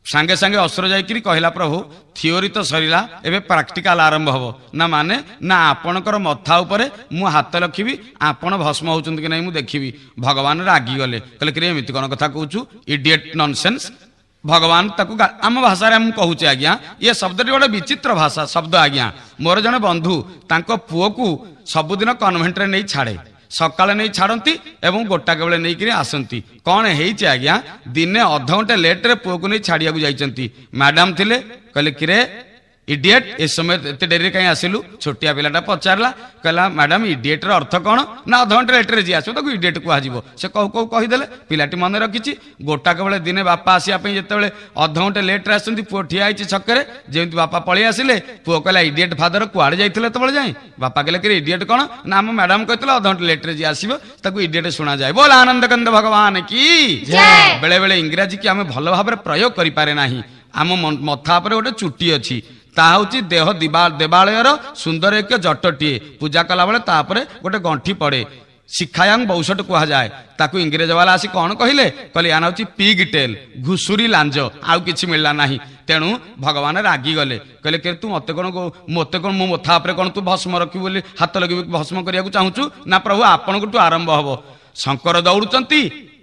सांगे सांगे असुर जाइकरी कहला प्रभु थियोरी तो सरीला एबे प्रैक्टिकल आरंभ हबो ना माने ना आपणकर मथा उपरे मु हाथ रखिबी आपण भस्म होचुंत कि नै मु देखिबी। भगवान रागी गले कहले कि एमिति कोन कथा कहूचु इडियट नॉनसेंस। भगवान ताकू आम भाषा रे हम कहूचे आज्ञा ये शब्द गोटे विचित्र भाषा शब्द आज्ञा। मोर जने बंधु तांको पुओ को सबुदिन कन्वेंट रे नहीं छाड़े सकाଳେ नहीं छाड़ती एवं गोटाक बेले नहीं करी आसती कौन है आज्ञा दिने अध घंटे लेट रे पुओ को नहीं छाड़िया जाइछंती। मैडम थिले कहले किरे इडियट ए समय एते डेरी कहीं आसिलु छोटिया पिलाटा पचारला कहला मैडम इडियट रो अर्थ कौन ना अध घंटे लेट रे जी आसो ताको इडियट कहजिवो से कहू कहू कहिदेले पिलाटी मन रखिछि। गोटाक बेले दिने बापा आसिया पई जेतेबेले अध घंटे लेट रे आसंती पुओ ठिया आइछि छकरे जेमति बापा पळी आसिले पुओ कहला इडियट फादर कुआडे जाइथिले तबेले जाई बापा कहले कि इडियट कौन ना हम मैडम कहथिला अध घंटे लेट रे जी आसीबो ताको इडियट सुना जाय। बोल आनंद कंद भगवान की जय। बेले बेले इंग्रजी की आमे भलो भाबरे प्रयोग करि पारे नाही। आम मथा पर गोटे चुटी अछि ता हूँ देह देवालयर सुंदर एक जटटीए पूजा कला बेले तापरे गोटे गंठी पड़े शिखायांग बौसट कह जाए ताकू इंग्रेज वाला आसी कौन कहले कहले या हूँ पिग टेल घुसुरी लांज आउ किछि मिलला नाही। तेणु भगवान रागी गले कहले कि तू मते कौन मो मथा पर कौन तू भस्म रखी बोली हाथ लगे भस्म करिया चाहूचु ना प्रभु आपन आरंभ हबो। शंकर दौड़ुचंती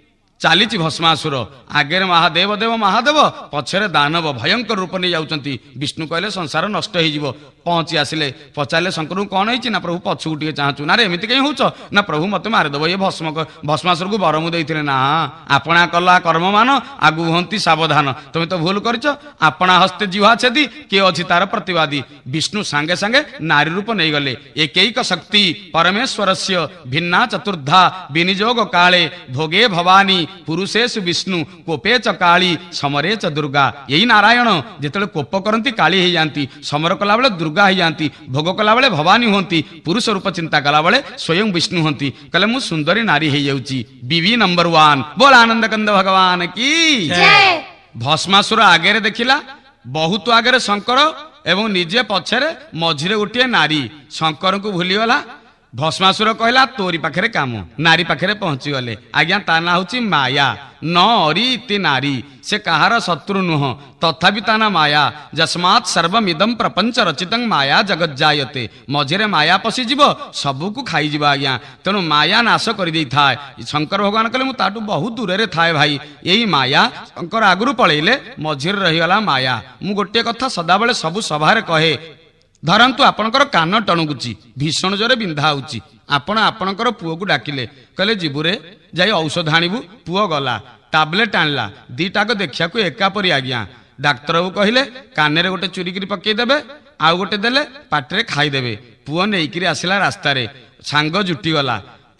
चली भस्मासुर आगे महादेव देव महादेव पछरे दानव भयंकर रूप नहीं जाउचंती। विष्णु कहले संसार नष्ट हो पहुंची आसिले पचारे शंकर को कौन है ना प्रभु पछू टे चाहूँ ना एमती कहीं होच ना प्रभु मत मारिदेव ये भस्मासुर को वर मुझे ना आपणा कला कर्म मान आगु हंती सावधान तुम तो भूल कर आपणा हस्ते जीवा छेदी किए अच्छी तार प्रतिवादी। विष्णु सांगे सांगे नारी रूप नहीं गले एक शक्ति परमेश्वर से भिन्ना चतुर्धा विनिजोग काले भोगे भवानी पुरुषेषु विष्णु कोपे च काली समरे च दुर्गा। यही नारायण जिते कोप करती काली हो जाती समर कला बेले दुर्गा हो जाती भोग कला बेले भवानी होती पुरुष रूप चिंता कला बेले स्वयं विष्णु होती। कहले मु सुंदरी नारी हो जाऊची बीवी नंबर 1। बोल आनंद कंद भगवान की जय। भस्मासुर आगे देखिला बहुत आगे शंकर एवं निजे पछरे मझिरे गोटे नारी शंकर को भूलीगला। भस्मासुर कहला तोरी पाखरे काम नारी पाखरे पहुंची गले आज्ञा ता ना हूँ माया न अरी इति नारी से कहार शत्रु नुह तथापि ता ना माया जस्मात् सर्वमिदं प्रपंच रचितं माया जगत जायते। मझिरे माया पशिजीव सबको खाईजीव आज्ञा तेणु माया नाश कर दे थाए। शंकर भगवान कहले मु ताटू बहुत दूर रे थाए भाई यही माया शंकर आगुरु पळेइले मझिरे रहीगला माया। मु गोटे कथा सदाबेले सबु सभारे कहे धरतु आपणकर कान टणुकुची भीषण जोरे बिंधा होची आपण आपणकर पुओ को डाकिले कहले जीबुरे जाई औषध आनिबु पुओ गला टैबलेट आनला दीटाक देखिया को एका परी आज्ञा। डाक्तर को कहले कान रे गोटे चुरिकी पकई देबे आउ गोटे देले पाटरे खाई देबे। पुओ नेइकिरी आसिला रास्ता रे सांग जुटी गला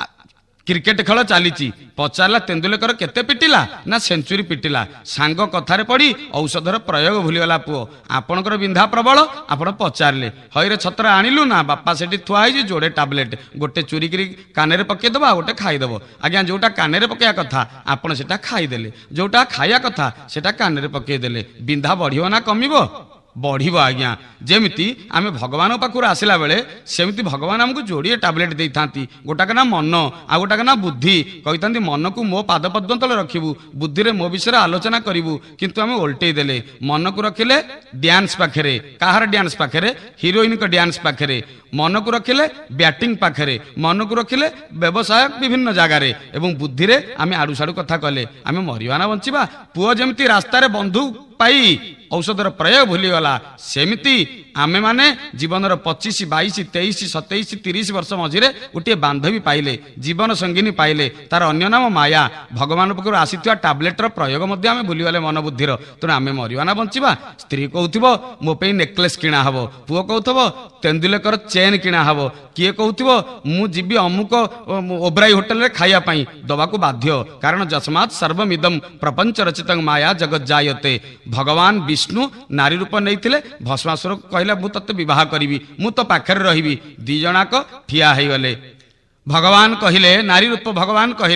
क्रिकेट खेल चली पचारा तेंदुलेकर केते पिटिला ना सेंचुरी पिटिला सांग कथारे पड़ी औषधर प्रयोग भूलीगला पुओ आपणकर बिंधा प्रबल आपण पचारे हईरे छत्र आणिलु ना बापा सेठी थुआई जोड़े टैबलेट गोटे चुरिकी कान पकईदेव गोटे खाईदेव आज्ञा जोटा कान पकया कथा आपण सेटा खाईदेले जोटा खाया कथा सेटा कान पकईदेले बिंधा बढ़ियो ना कमिबो बढ़िबो आज्ञा। जेमिति आमे भगवान पाखुर आसिला बेले सेमिति भगवान हमको जोड़िए टैबलेट दे थांती गोटाक ना मन आ गोटाक ना बुद्धि कही मन को मो पाद पद्म तले रखिबू बुद्धि रे मो विषय आलोचना करिवु किंतु आमे उल्टे देले मन को रखिले डांस पाखरे काहार डांस पाखरे हिरोइन को डांस पाखरे मन को रखिले बैटिंग पाखरे मन को रखिले व्यवसाय विभिन्न जगार एवं बुद्धि रे आमे आडू साडू कथा कले आमे मरिबा ना बंचिबा। पुओ जेमिति रास्ता रे बंधु पाई औषधर प्रयोग भूलीगला सेमिति आमे माने जीवन 25 22 23 27 30 वर्ष मझिरे गोटे बांधवी पाइले जीवन संगिनी पाइले तार अन्य नाम माया भगवान पाखर आसीथिया टैबलेटर प्रयोग मध्य आमे भूलीगले मन बुद्धिर तेणु आमे मरिबा ना बंचिबा। स्त्री कहूथिबो मो पे नेकलेस किणा हबो पुओ कहूथिबो तेंदुलेकर चेन किणा हबो किए कहूथिबो मु जीबी अमुक ओब्राई होटल रे खाइया पई दबाको बाध्य कारण जस्मात् सर्वमिदं प्रपंच रचितं माया जगत जायते। भगवान विष्णु नारी रूप नहीं भस्मासुर कहला मु तते विवाह करी मु तो पाखरे रही दी जनाक ठिया हो गले। भगवान कहले नारी रूप भगवान कहले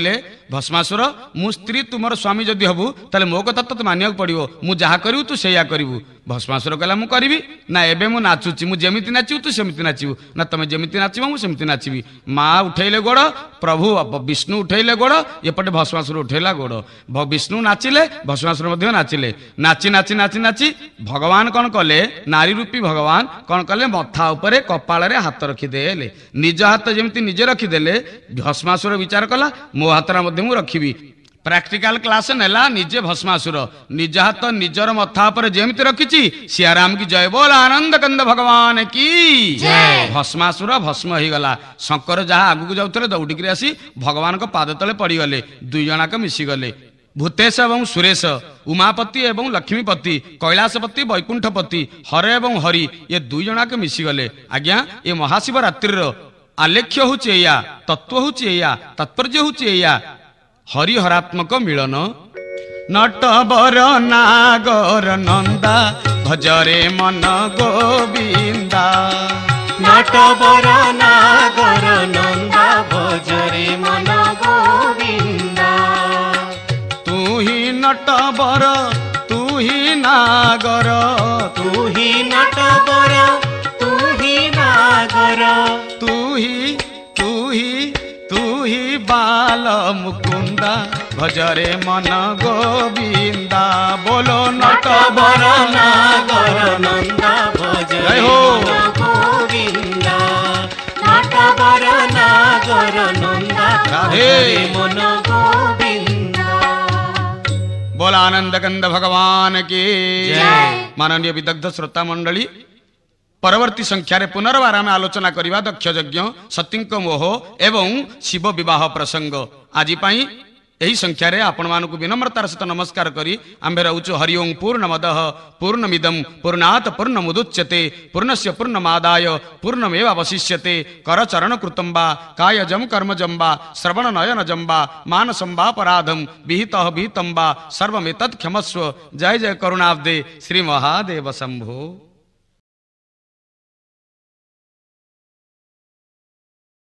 भस्मासुर मु स्त्री तुमर स्वामी जदि हबु ताले मो कथा तो मानिया पड़ो मु जहाँ करू तू से करू। भस्मासुर कहला मु करी ना एबे मु नाचुची मु जेमिति नाचिबु तू सेमिति नाचिबु ना तमे जेमिति नाचिबो मु सेमिति नाचिबी। माँ उठेले गोड़ प्रभु विष्णु उठेले गोड़ एपटे भस्मासुर उठेला गोड़ विष्णु नाचिले भस्मासुर मध्य नाचिले नाची नाची नाची नाची भगवान कौन कले नारी रूपी भगवान कौन कले मथा उपरे कपाल हाथ रखिदेले निज हाथ जेमिति निजे रखिदेले भस्मासुर विचार कला मो हाथ मध्य मु रखिबी। प्रैक्टिकल क्लास नेला निजे भस्मासुर निज हाथ निजर मथा पर जेमिति रखिची सियाराम की जय बोल आनंद कंद भगवान की जय। भस्मासुर भस्म हो गला शंकर जहाँ आगू जाऊे दौड़िकी आसी भगवान को पाद तले पड़गले दुई जनाक मिशीगले भूतेश एवं सुरेश उमापति एवं लक्ष्मीपति कैलाशपति वैकुंठपति हर एवं हरि ये दुई जनाक मिशीगले। आज्ञा ये महाशिवरात्रि आलेख्य हूँ या तत्व हूँ या तात्पर्य हूँ या हरिहरात्मक मिलन। नटवर नागर नंदा भजरे मन गोविंदा नटवर नागर नंदा भजरे मन गोविंदा तू ही नटवर तू ही नागर तू ही नटवर तू ही नागर तू ही बाल मुकुंदा भजरे मन गोविंदा बोलो नटवर नागर नंदा भजरे मन गोविंदा नटवर नागर नंदा भजरे मन गोविंदा। बोला आनंद कंद भगवान की जय। माननीय विदग्ध श्रोता मंडली परवर्ती संख्यारे पुनर्बार आम आलोचना करवा दक्ष यज्ञ सतींक मोह एवं शिव विवाह प्रसंग। आज यही संख्यार आपण मानक विनम्रतार सहित नमस्कार करी आंबे रहूँ हरि ओं पूर्णमदः पूर्णमिदं पूर्णात् पूर्णमुदुच्यते पूर्णस्य पूर्णमादाय पूर्णमेवावशिष्यते करचरण कृतं वा कायजं कर्मजं वा श्रवण नयनजं वा मानसं वा पराधं विहितः विहितं वा सर्वमेतत् क्षमस्व। जय जय करुणाब्दे श्री महादेव शंभो।